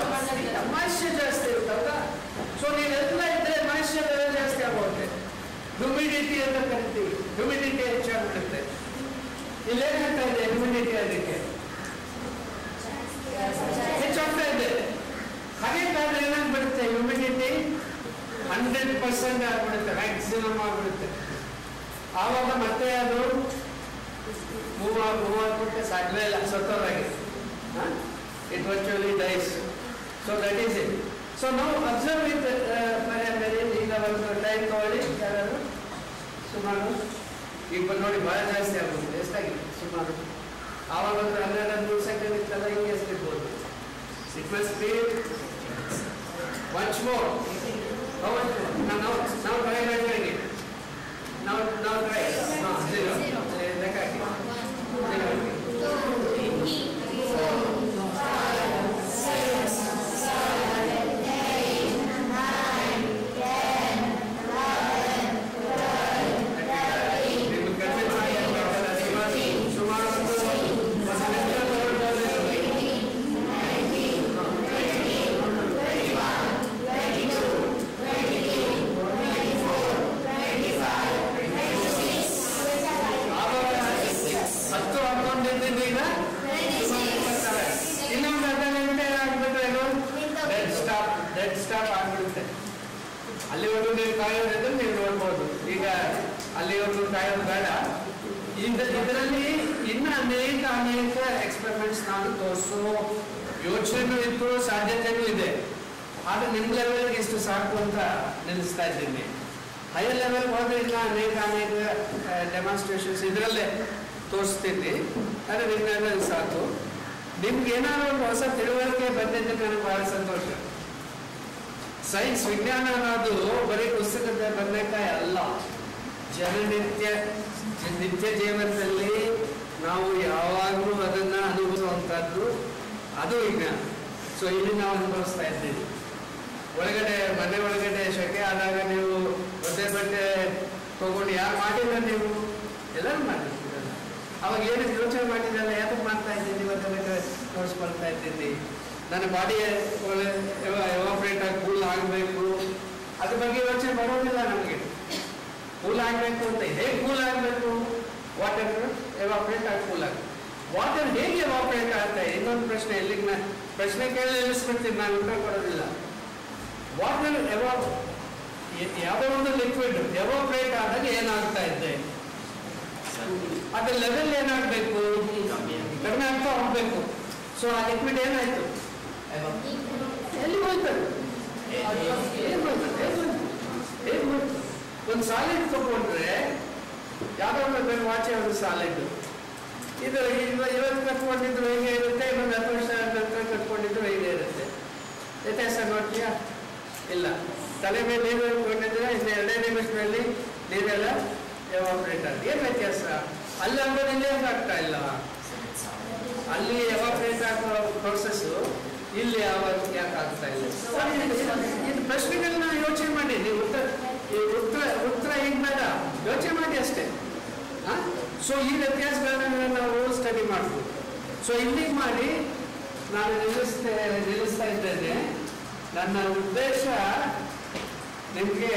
ಮಾಯಿಶ್ಚರ್ ಜಾಸ್ತಿ ಇರುತ್ತಲ್ಲ. ಸೊ ನೀವೆಲ್ಲ ಇದ್ರೆ ಮಾಯಿಶ್ಚರ್ ಲೆವೆಲ್ ಜಾಸ್ತಿ ಆಗುತ್ತೆ. ಹ್ಯೂಮಿಡಿಟಿ ಅಂತ ಕರಿತೀವಿ. ಹ್ಯೂಮಿಡಿಟಿ ಹೆಚ್ಚಾಗ್ಬಿಡುತ್ತೆ. ಇಲ್ಲೇನಾಗ್ತಾ ಇದೆ ಹ್ಯೂಮಿಡಿಟಿ ಅದಕ್ಕೆ ಹೆಚ್ಚಾಗ್ತಾ ಇದೆ. ಹಾಗೇನಾದ್ರೆ ಏನಾಗ್ಬಿಡುತ್ತೆ ಹ್ಯೂಮಿಡಿಟಿ ಹಂಡ್ರೆಡ್ ಪರ್ಸೆಂಟ್ ಆಗ್ಬಿಡುತ್ತೆ, ಮ್ಯಾಕ್ಸಿಮಮ್ ಆಗ್ಬಿಡುತ್ತೆ. ಆವಾಗ ಮತ್ತೆ ಅದು ಮೂವ್ ಆಗಿ ಮೂವ್ ಆಗ್ಬಿಟ್ಟು ಸಾಧ್ಯವೇ ಇಲ್ಲ, ಸತ್ತೋದಾಗಿ it virtually dies. So that is it. So ನಾವು ಅಬ್ಸರ್ವ್ ವಿತ್ ಈಗ ಒಂದು ಟೈಮ್ ತಗೊಳ್ಳಿ ಯಾರಾದ್ರು ಸುಮಾರು ಈಗ ನೋಡಿ ಭಾಳ ಜಾಸ್ತಿ ಆಗುತ್ತೆ. ಎಷ್ಟಾಗಿದೆ ಸುಮಾರು ಆವಾಗ ಒಂದು ಹನ್ನೆರಡು ಮೂರು ಸೆಕೆಂಡ್ ಇತ್ತಲ್ಲ, ಹಿಂಗೆ ಎಷ್ಟಿರ್ಬೋದು? It must be much more. ನಾವು ನಾವು ನಾವು ಟ್ರೈ ಮಾಡಿ ನಾವು ನಾವು ಟ್ರೈ ಹಾಂ ಜೀರೋ ಲೆಕ್ಕ ಹಾಕಿ ಅಲ್ಲಿವರೆಗೂ ನೀವು ಕಾಯೋದಿದ್ರೆ ನೀವು ನೋಡ್ಬೋದು. ಈಗ ಅಲ್ಲಿವರೆಗೂ ಕಾಯೋದು ಬೇಡ. ಇದರಲ್ಲಿ ಇನ್ನು ಅನೇಕ ಅನೇಕ ಎಕ್ಸ್ಪೆರಿಮೆಂಟ್ಸ್ ನಾನು ತೋರಿಸೋ ಯೋಚನೆನೂ ಇತ್ತು, ಸಾಧ್ಯತೆನೂ ಇದೆ. ಆದರೆ ನಿಮ್ಮ ಲೆವೆಲ್ಗೆ ಇಷ್ಟು ಸಾಕು ಅಂತ ನಿಲ್ಲಿಸ್ತಾ ಇದ್ದೀನಿ. ಹೈಯರ್ ಲೆವೆಲ್ ಹೋದ್ರೆ ಇಲ್ಲ ಅನೇಕ ಅನೇಕ ಡೆಮಾನ್ಸ್ಟ್ರೇಷನ್ಸ್ ಇದರಲ್ಲೇ ತೋರಿಸ್ತೀನಿ. ಆದರೆ ನಿಮ್ಮ ಲೆವೆಲ್ ಸಾಕು. ನಿಮ್ಗೆ ಏನಾದ್ರು ಒಂದು ಹೊಸ ತಿಳುವಳಿಕೆ ಬಂದಿದ್ದರೆ ನನಗೆ ಬಹಳ ಸಂತೋಷ. ಸೈನ್ಸ್ ವಿಜ್ಞಾನ ಅನ್ನೋದು ಬರೀ ಪುಸ್ತಕದ ಬದನೆಕಾಯಿ ಅಲ್ಲ. ಜನನಿತ್ಯ ನಿತ್ಯ ಜೀವನದಲ್ಲಿ ನಾವು ಯಾವಾಗಲೂ ಅದನ್ನು ಅನುಭವಿಸುವಂಥದ್ದು ಅದು ವಿಜ್ಞಾನ. ಸೊ ಇಲ್ಲಿ ನಾವು ಅನುಭವಿಸ್ತಾ ಇದ್ದೀವಿ. ಒಳಗಡೆ ಮನೆ ಒಳಗಡೆ ಶೆಕೆ ಆದಾಗ ನೀವು ಒದ್ದೆ ಬಟ್ಟೆ ತಗೊಂಡು ಯಾರು ಮಾಡಿಲ್ಲ, ನೀವು ಎಲ್ಲರೂ ಮಾಡಿರ್ತೀರಲ್ಲ. ಅವಾಗ ಏನು ಯೋಚನೆ ಮಾಡಿದ್ರಲ್ಲ, ಯಾಕೆ ಮಾಡ್ತಾ ಇದ್ದೀನಿ, ಒದ್ದೆ ಬಟ್ಟೆ ತೋರಿಸ್ಕೊಳ್ತಾ ಇದ್ದೀನಿ, ನನ್ನ ಬಾಡಿ ಎವಾಪ್ರೇಟ್ ಆಗಿ ಕೂಲ್ ಆಗಬೇಕು, ಅದ್ರ ಬಗ್ಗೆ ಯೋಚನೆ ಬರೋದಿಲ್ಲ ನಮಗೆ. ಕೂಲ್ ಆಗಬೇಕು ಅಂತ ಹೇಗೆ ಕೂಲ್ ಆಗಬೇಕು? ವಾಟರ್ ಎವಾಪ್ರೇಟ್ ಆಗಿ ಕೂಲ್ ಆಗ ವಾಟರ್ ಹೇಗೆ ಎವಾಪ್ರೇಟ್ ಆಗ್ತಾ ಇದೆ? ಇನ್ನೊಂದು ಪ್ರಶ್ನೆ ಎಲ್ಲಿಗೆ ನಾನು ಪ್ರಶ್ನೆ ಕೇಳಿ ನಿಲ್ಲಿಸ್ಬಿಡ್ತೀನಿ, ನಾನು ಉತ್ತರ ಕೊಡೋದಿಲ್ಲ. ವಾಟರ್ ಎವಾ ಯಾವುದೋ ಒಂದು ಲಿಕ್ವಿಡ್ ಎವಾಪ್ರೇಟ್ ಆದಾಗ ಏನಾಗ್ತಾ ಇದೆ? ಅದ್ರ ಲೆವೆಲ್ ಏನಾಗಬೇಕು? ಕಡಿಮೆ ಆಗ್ತಾ ಹೋಗ್ಬೇಕು. ಸೊ ಆ ಲಿಕ್ವಿಡ್ ಏನಾಯ್ತು? ಎಲ್ಲಿ ಹೋಯ್ತದೆ? ಒಂದು ಸಾಲಿಡ್ ತಗೊಂಡ್ರೆ ಯಾವ್ದೋ ಒಂದು ವಾಚೆ ಒಂದು ಸಾಲಿಡ್ ಇದು ಇವತ್ತು ಕಟ್ಕೊಂಡಿದ್ರು ಹೇಗೆ ಇರುತ್ತೆ, ಇನ್ನೊಂದು ಹತ್ತು ವರ್ಷ ನಂತರ ಕಟ್ಕೊಂಡಿದ್ರು ಹೇಗೆ ಇರುತ್ತೆ. ವ್ಯತ್ಯಾಸ ನೋಡ್ತೀಯಾ? ಇಲ್ಲ. ತಲೆ ಮೇಲೆ ನೀರು ಇಟ್ಕೊಂಡಿದ್ರೆ ಇನ್ನು ಎರಡೇ ನಿಮಿಷದಲ್ಲಿ ನೀರೆಲ್ಲ ಎವಾಪ್ರೇಟ್ ಆಗಿ ಏನು ವ್ಯತ್ಯಾಸ? ಅಲ್ಲಿ ಅಂಬೋದು ಇಲ್ಲೇ ಆಗ್ತಾ ಇಲ್ಲ. ಅಲ್ಲಿ ಎವಾಪ್ರೇಟ್ ಆಗೋ ಪ್ರೊಸೆಸ್ಸು ಇಲ್ಲಿ ಯಾವಾಗ ಯಾಕೆ ಆಗ್ತಾ ಇಲ್ಲ? ಇದು ಪ್ರಶ್ನೆಗಳನ್ನ ಯೋಚನೆ ಮಾಡಿ. ನೀವು ಉತ್ತರ ಉತ್ತರ ಉತ್ತರ ಈಗ ಬೇಡ, ಯೋಚನೆ ಮಾಡಿ ಅಷ್ಟೇ. ಹಾಂ ಸೊ ಈ ವ್ಯತ್ಯಾಸಗಳನ್ನ ನಾವು ಸ್ಟಡಿ ಮಾಡ್ಬೋದು. ಸೊ ಇಲ್ಲಿಗೆ ಮಾಡಿ ನಾನು ನಿಲ್ಲಿಸ್ತೇ ನಿಲ್ಲಿಸ್ತಾ ಇದ್ದೇನೆ. ನನ್ನ ಉದ್ದೇಶ ನಿಮಗೆ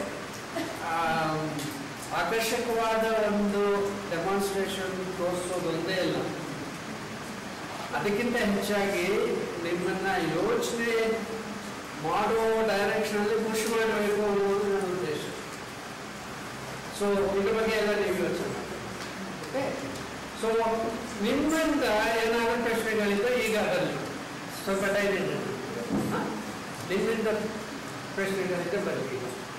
ಆಕರ್ಷಕವಾದ ಒಂದು ಡೆಮಾನ್ಸ್ಟ್ರೇಷನ್ ತೋರಿಸೋದು ಒಂದೇ ಇಲ್ಲ, ಅದಕ್ಕಿಂತ ಹೆಚ್ಚಾಗಿ ನಿಮ್ಮನ್ನ ಯೋಚನೆ ಮಾಡೋ ಡೈರೆಕ್ಷನಲ್ಲಿ ಪುಷ್ ಮಾಡಬೇಕು ಅನ್ನೋದು ನನ್ನ ಉದ್ದೇಶ. ಸೊ ಇದ್ರ ಬಗ್ಗೆ ಎಲ್ಲ ನೀವು ಯೋಚನೆ ಮಾಡಿ. ಓಕೆ, ಸೊ ನಿಮ್ಮಿಂದ ಏನಾದರೂ ಪ್ರಶ್ನೆಗಳಿಂದ ಈಗ ಬರಲಿ, ಸ್ವಲ್ಪ ಟೈಮ್ ಇದೆ, ನಿಮ್ಮಿಂದ ಪ್ರಶ್ನೆಗಳಿಂದ ಬರಲಿ.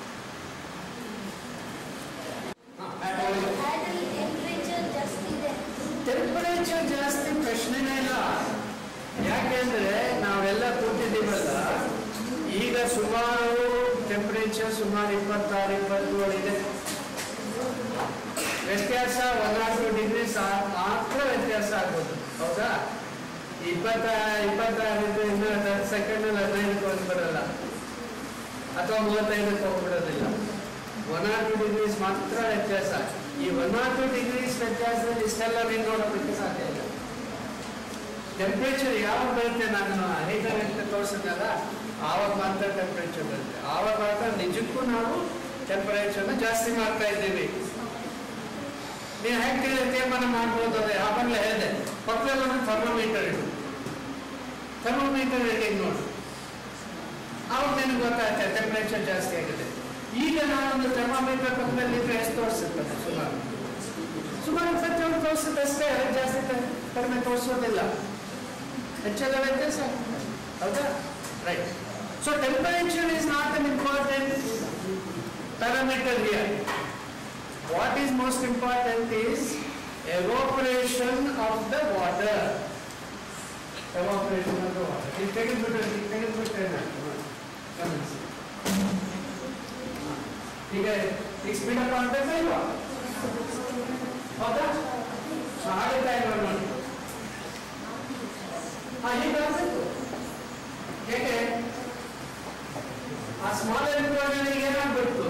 ಟೆಂಪರೇಚರ್ ಜಾಸ್ತಿ ಪ್ರಶ್ನೆನೇ ಇಲ್ಲ. ಯಾಕೆಂದ್ರೆ ನಾವೆಲ್ಲ ಕೂತಿದ್ದೀವಲ್ಲ, ಈಗ ಸುಮಾರು ಟೆಂಪರೇಚರ್ ಸುಮಾರು ಇಪ್ಪತ್ತಾರು ಇಪ್ಪತ್ತೇಳು ಇದೆ. ವ್ಯತ್ಯಾಸ ಒನ್ ಆರ್ ಟು ಡಿಗ್ರೀಸ್ ಮಾತ್ರ ವ್ಯತ್ಯಾಸ ಆಗ್ಬೋದು, ಹೌದಾ? ಇಪ್ಪತ್ತ ಇಪ್ಪತ್ತಾರಿಂದ ಇನ್ನು ಸೆಕೆಂಡಲ್ಲಿ ಹದಿನೈದಕ್ಕೆ ಹೋಗಿ ಬರಲ್ಲ, ಅಥವಾ ಮೂವತ್ತೈದಕ್ಕೆ ಹೋಗ್ಬಿಡೋದಿಲ್ಲ. ಒನ್ ಆರ್ ಟು ಡಿಗ್ರೀಸ್ ಮಾತ್ರ ವ್ಯತ್ಯಾಸ. ಈ ಒನ್ ಆರ್ ಟು ಡಿಗ್ರೀಸ್ ವ್ಯತ್ಯಾಸದಲ್ಲಿ ಇಷ್ಟೆಲ್ಲ ನೀನು ನೋಡೋದಕ್ಕೆ ಸಾಧ್ಯ ಇಲ್ಲ. ಟೆಂಪ್ರೇಚರ್ ಯಾವಾಗ ಬರುತ್ತೆ, ನಾನು ಹೀಟರ್ ಅಂತ ತೋರಿಸಿದ್ನಲ್ಲ, ಆವಾಗ ಮಾತ್ರ ಟೆಂಪ್ರೇಚರ್ ಬರುತ್ತೆ. ಆವಾಗ ಮಾತ್ರ ನಿಜಕ್ಕೂ ನಾವು ಟೆಂಪರೇಚರ್ನ ಜಾಸ್ತಿ ಮಾಡ್ತಾ ಇದ್ದೀವಿ. ನೀವು ಹೇಗೆ ತೀರ್ಮಾನ ಮಾಡ್ಬೋದು ಅದೇ ಆವಾಗಲೇ ಹೇಳಿದೆ, ಪಕ್ಕದಲ್ಲಿ ಒಂದು ಥರ್ಮೋಮೀಟರ್ ಇಡು, ಥರ್ಮೋಮೀಟರ್ ರೀಡಿಂಗ್ ನೋಡು, ಅವಾಗ ನಿನಗೆ ಗೊತ್ತಾಗ್ತದೆ ಟೆಂಪರೇಚರ್ ಜಾಸ್ತಿ ಆಗಿದೆ. ಈಗ ನಾನೊಂದು ಥರ್ಮೋಮೀಟರ್ ಪಕ್ಕದಲ್ಲಿ ಇದ್ರೆ ಎಷ್ಟು ತೋರಿಸುತ್ತದೆ? ಸುಮಾರು ಸುಮಾರು ಪ್ರತಿಯೊಂದು ತೋರಿಸುತ್ತೆ ಅಷ್ಟೇ, ಜಾಸ್ತಿ ಕಡಿಮೆ ತೋರಿಸೋದಿಲ್ಲ, ಹೆಚ್ಚೆಲ್ಲ ವ್ಯತ್ಯಾಸ ಹೌದಾ? Right. So temperature is not an important parameter here. What is most important is evaporation of the water. Evaporation of the water. You take it better. You take it better. Come and see. ठीक है. एक speed up आते हैं क्या? होता? आगे time बढ़ना. हाँ ये बात है. क्या क्या? आ small electron नहीं है ना बिल्कुल.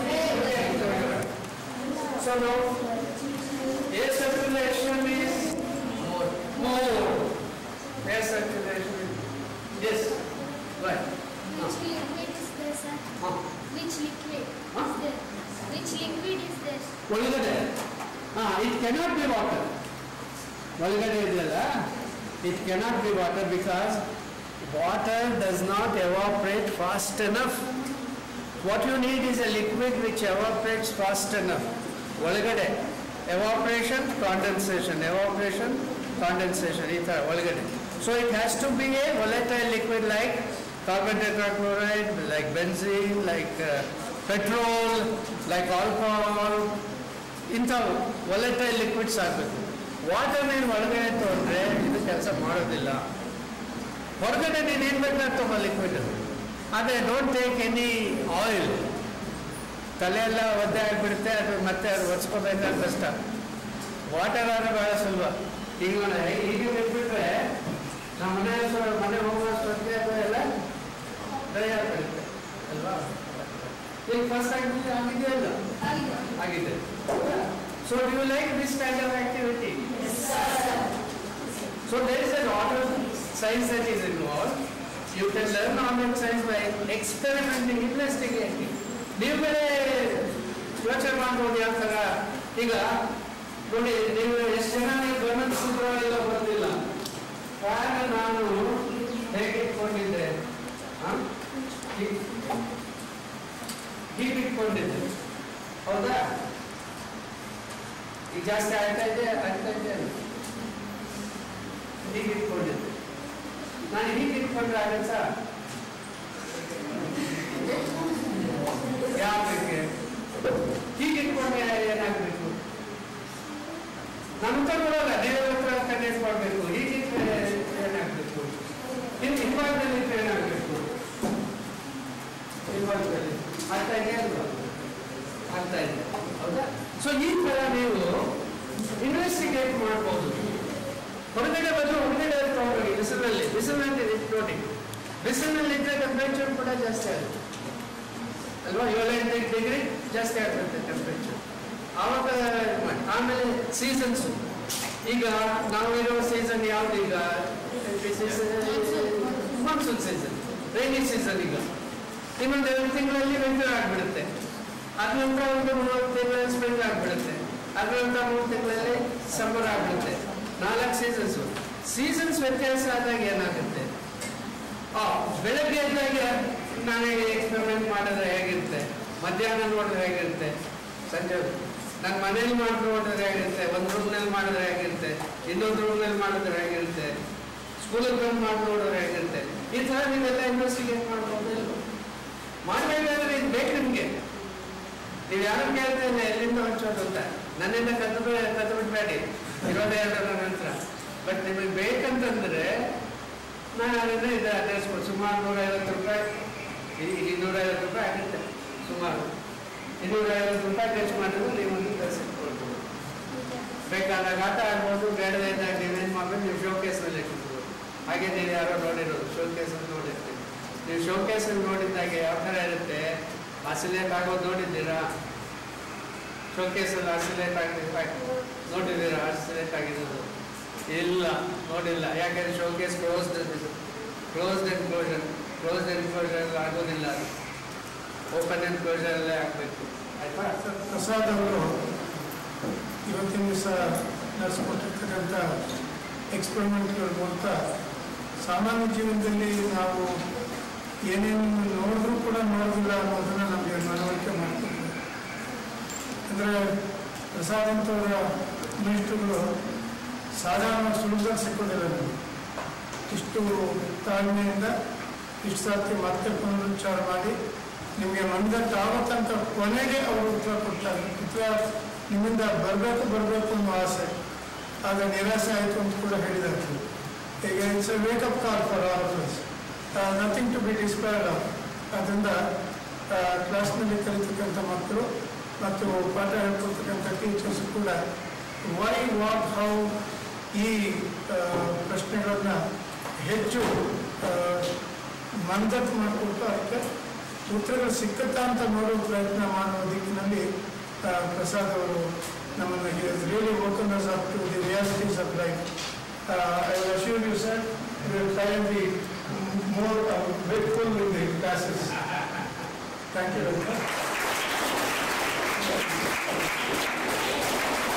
So now air circulation is more. More. Air circulation is yes. Right. Which liquid is there, sir? Huh? Which liquid Huh? is there? Which liquid is there? What is it? Ah, it cannot be water. What is it? It cannot be water because water does not evaporate fast enough. What you need is a liquid which evaporates fast enough. ಒಳಗಡೆ evaporation, condensation, evaporation, condensation. ಈ ಥರ ಒಳಗಡೆ. So it has to be a volatile liquid like carbon tetrachloride, like benzene, like uh, petrol, like alcohol. ಇಂಥವು volatile liquids ಆಗಬೇಕು. Water ನೀನು ಒಳಗಡೆ ತೊಗೊಂಡ್ರೆ ಇದು ಕೆಲಸ ಮಾಡೋದಿಲ್ಲ. ಹೊರಗಡೆ ನೀನು ಏನು ಬೇಕಾದ್ರೆ ತಗೋ ಲಿಕ್ವಿಡ್. ಆದರೆ ಡೋಂಟ್ ಟೇಕ್ ಎನಿ ಆಯಿಲ್. ತಲೆಯೆಲ್ಲ ಒದ್ದೆ ಆಗಿಬಿಡುತ್ತೆ, ಅದು ಮತ್ತೆ ಅದು ಒರೆಸ್ಕೋಬೇಕಾದ್ರೆ ಕಷ್ಟ. ವಾಟರ್ ಆದರೆ ಬಹಳ ಸುಲಭ. ಈಗ ಈಗ ಬಿಟ್ಬಿಟ್ರೆ ನಮ್ಮ ಮನೆ ಮನೆ ಹೋಗೋಷ್ಟೊತ್ತಿಗೆ ಅದು ಎಲ್ಲ ಡ್ರೈ ಆಗಿಬಿಡುತ್ತೆ ಅಲ್ವಾ? ಈಗ ಫಸ್ಟ್ ಆಗಿದೆ ಆಗಿದೆಯಲ್ಲ ಆಗಿದೆ. So do you like this kind of activity? So there is an order science that is involved. You can learn organic science by experimenting, investigating. ನೀವು ಬೇರೆ ಯೋಚನೆ ಮಾಡ್ಬೋದು ಯಾವ ಥರ. ಈಗ ನೋಡಿ, ನೀವು ಎಷ್ಟು ಜನ ನೀವು ಗಮನಿಸಿದ್ರೋ ಇಲ್ಲ ಗೊತ್ತಿಲ್ಲ, ಫ್ಯಾನ್ ನಾನು ಹೇಗೆ ಇಟ್ಕೊಂಡಿದ್ದೆ, ಹೀಗೆ ಇಟ್ಕೊಂಡಿದ್ದೆ ಹೌದಾ? ಈಗ ಜಾಸ್ತಿ ಆಗ್ತಾ ಇದೆ ಆಗ್ತಾ ಇದೆ ಹೀಗೆ ಇಟ್ಕೊಂಡಿದ್ದೆ. ನಾನು ಹೀಗೆ ಇಟ್ಕೊಂಡ್ರೆ ಆಗತ್ತ? ಯಾಕೆ ಹೀಗೆ ಇಟ್ಕೊಂಡ್ರೆ ಏನಾಗಬೇಕು? ನಮ್ಮ ತಗೊಳ್ಳಲ್ಲ, ದೇವರ ಹತ್ರ ಕನೆಕ್ಟ್ ಮಾಡಬೇಕು. ಹೀಗೆ ಏನಾಗಬೇಕು? ಇನ್ನು ಹಿಂಭಾಗದಲ್ಲಿ ಏನಾಗಬೇಕು? ಹಿಂಭಾಗದಲ್ಲಿ ಆಗ್ತಾ ಇದೆ ಅಲ್ವಾ? ಆಗ್ತಾ ಇದೆ ಹೌದಾ? ಸೊ ಈ ತರ ನೀವು ಇನ್ವೆಸ್ಟಿಗೇಟ್ ಮಾಡ್ಬೋದು. ಹೊರಗಡೆ ಬಂದು ಹೊರಗಡೆ ತಗೊಂಡೋಗಿ ಬಿಸಿಲಿನಲ್ಲಿ ಬಿಸಿಲಿನಲ್ಲಿ ನೋಡಿ, ಬಿಸಿಲಿನಲ್ಲಿ ಇದ್ರೆ ಟೆಂಪರೇಚರ್ ಕೂಡ ಜಾಸ್ತಿ ಆಗುತ್ತೆ ಅಲ್ವಾ? ಏಳೆಂಟು ಡಿಗ್ರಿ ಜಾಸ್ತಿ ಆಗುತ್ತೆ ಟೆಂಪರೇಚರ್. ಆವಾಗ ಆಮೇಲೆ ಸೀಸನ್ಸು, ಈಗ ನಾವಿರೋ ಸೀಸನ್ ಯಾವ್ದು? ಈಗ ಮಾನ್ಸೂನ್ ಸೀಸನ್, ರೈನಿ ಸೀಸನ್. ಈಗ ಇನ್ನೊಂದು ಎರಡು ತಿಂಗಳಲ್ಲಿ ವಿಂಟರ್ ಆಗಿಬಿಡುತ್ತೆ. ಅದ ನಂತರ ಒಂದು ಮೂರು ತಿಂಗಳಲ್ಲಿ ಸ್ಪ್ರಿಂಗ್ ಆಗಿಬಿಡುತ್ತೆ. ಅದ್ರ ನಂತರ ಮೂರು ತಿಂಗಳಲ್ಲಿ ಸಮ್ಮರ್ ಆಗಿಬಿಡುತ್ತೆ. ನಾಲ್ಕು ಸೀಸನ್ಸು. ಸೀಸನ್ಸ್ ವ್ಯತ್ಯಾಸ ಆದಾಗ ಏನಾಗುತ್ತೆ? ಆ ಬೆಳಗ್ಗೆ ಎದ್ದಾಗ ನಾನೇ ಎಕ್ಸ್ಪೆರಿಮೆಂಟ್ ಮಾಡಿದ್ರೆ ಹೇಗಿರುತ್ತೆ, ಮಧ್ಯಾಹ್ನ ನೋಡಿದ್ರೆ ಹೇಗಿರುತ್ತೆ, ಸಂಜೆ ನನ್ನ ಮನೇಲಿ ಮಾಡಿ ನೋಡಿದ್ರೆ ಹೇಗಿರುತ್ತೆ, ಒಂದು ರೂಮ್ನಲ್ಲಿ ಮಾಡಿದ್ರೆ ಹೇಗಿರುತ್ತೆ, ಇನ್ನೊಂದು ರೂಮ್ನಲ್ಲಿ ಮಾಡಿದ್ರೆ ಹೇಗಿರುತ್ತೆ, ಸ್ಕೂಲಿಗೆ ಬಂದು ಮಾಡಿ ನೋಡಿದ್ರೆ ಹೇಗಿರುತ್ತೆ. ಈ ಥರ ನೀವೆಲ್ಲ ಇನ್ವೆಸ್ಟಿಗೇಟ್ ಮಾಡ್ಬೋದು. ಮಾಡಬೇಕಾದ್ರೆ ಇದು ಬೇಕು ನಿಮಗೆ. ನೀವು ಯಾರು ಕೇಳ್ತೇನೆ ಎಲ್ಲಿಂದ ಹಂಚೋದು ಅಂತ, ನನ್ನಿಂದ ಕದ್ದು ಕದ್ದು ಬಿಟ್ಬೇಡಿ ಇರೋದೇ ಎರಡರ ನಂತರ. ಬಟ್ ನಿಮಗೆ ಬೇಕಂತಂದ್ರೆ ನಾನು ಅದನ್ನ ಇದು ಅಡ್ರೆಸ್ಬೋದು. ಸುಮಾರು ನೂರೈವತ್ತು ರೂಪಾಯಿ, ಈಗ ಇನ್ನೂರೈವತ್ತು ರೂಪಾಯಿ ಆಗುತ್ತೆ. ಸುಮಾರು ಇನ್ನೂರೈವತ್ತು ರೂಪಾಯಿ ಖರ್ಚು ಮಾಡಿದ್ರೆ ನೀವು ಒಂದು ತರಿಸಿಟ್ಕೊಳ್ಬೋದು. ಬೇಕಾದಾಗ ಆಟ ಆಡ್ಬೋದು, ಬೇಡದೇ ಇದ್ದಾಗ ನೀವೇನು ಮಾಡಬೇಕು, ನೀವು ಶೋ ಕೇಸ್ನಲ್ಲಿ ಇಟ್ಕೊಳ್ಬೋದು. ಹಾಗೆ ನೀವು ಯಾರೋ ನೋಡಿರೋದು ಶೋ ಕೇಸಲ್ಲಿ ನೋಡಿರ್ತೀವಿ. ನೀವು ಶೋ ಕೇಸಲ್ಲಿ ನೋಡಿದ್ದಾಗೆ ಯಾವ ಥರ ಇರುತ್ತೆ, ಆಸಿಲೇಟ್ ಆಗೋದು ನೋಡಿದ್ದೀರಾ? ಶೋ ಕೇಸಲ್ಲಿ ಆಸಿಲೇಟ್ ಆಗಿದ್ದು ನೋಡಿದ್ದೀರಾ? ಆಸಿಲೇಟ್ ಆಗಿರೋದು ಇಲ್ಲ, ನೋಡಿಲ್ಲ. ಯಾಕೆಂದ್ರೆ showcase closed closed enclosure closed enclosure ಆಗೋದಿಲ್ಲ. ಓಪನ್ ಆ್ಯಂಡ್ ಕ್ಲೋಸರಲ್ಲೇ ಆಗಬೇಕು ಆಯಿತಾ. ಪ್ರಸಾದ್ ಅವರು ಇವತ್ತಿನ ದಿವಸ ನಡೆಸಿಕೊಟ್ಟಿರ್ತಕ್ಕಂಥ ಎಕ್ಸ್ಪೆರಿಮೆಂಟ್ಗಳ ಮೂಲಕ ಸಾಮಾನ್ಯ ಜೀವನದಲ್ಲಿ ನಾವು ಏನೇನು ನೋಡಿದ್ರೂ ಕೂಡ ನೋಡೋದಿಲ್ಲ ಅನ್ನೋದನ್ನು ನಮಗೆ ಮನವರಿಕೆ ಮಾಡ್ತಿದ್ವಿ. ಅಂದರೆ ಪ್ರಸಾದ್ ಅಂತವರ ಮಿನಿಸ್ಟ್ರುಗಳು ಸಾಧಾರಣ ಸುಲಭದಲ್ಲಿ ಸಿಕ್ಕೋದಿಲ್ಲ ನಮಗೆ. ಇಷ್ಟು ತಾಳ್ಮೆಯಿಂದ ಇಷ್ಟು ಸರ್ತಿ ಮತ್ತೆ ಪುನರುಚ್ಚಾರ ಮಾಡಿ ನಿಮಗೆ ಮಂದಟ್ಟಾಗೋ ತನಕ ಕೊನೆಗೆ ಅವರು ಉತ್ತರ ಕೊಡ್ತಾರೆ. ಉತ್ತರ ನಿಮ್ಮಿಂದ ಬರಬೇಕು ಬರಬೇಕು ಅನ್ನೋ ಆಸೆ, ಆಗ ನಿರಾಸೆ ಆಯಿತು ಅಂತ ಕೂಡ ಹೇಳಿದ್ದಾರೆ. ಈಗ it's a wake up call for all of us, nothing to be despaired of. ಅದರಿಂದ ಕ್ಲಾಸ್ನಲ್ಲಿ ಕಲಿತಕ್ಕಂಥ ಮಕ್ಕಳು ಮತ್ತು ಪಾಠ ಹೇಳ್ಕೊಳ್ತಕ್ಕಂಥ ಟೀಚರ್ಸ್ ಕೂಡ ವೈ ವಾಟ್ ಹೌ ಈ ಪ್ರಶ್ನೆಗಳನ್ನ ಹೆಚ್ಚು ಮಂದಟ್ಟು ಮಾಡಿಕೊಟ್ಟು ಅದಕ್ಕೆ ಉತ್ತರಗಳು ಸಿಕ್ಕತ್ತಾ ಅಂತ ನೋಡೋ ಪ್ರಯತ್ನ ಮಾಡುವ ದಿಕ್ಕಿನಲ್ಲಿ ಪ್ರಸಾದ್ ಅವರು ನಮ್ಮನ್ನು really open us up to the realities of life. I will assure you sir, we will try and be more wakeful in the classes. Thank you very much.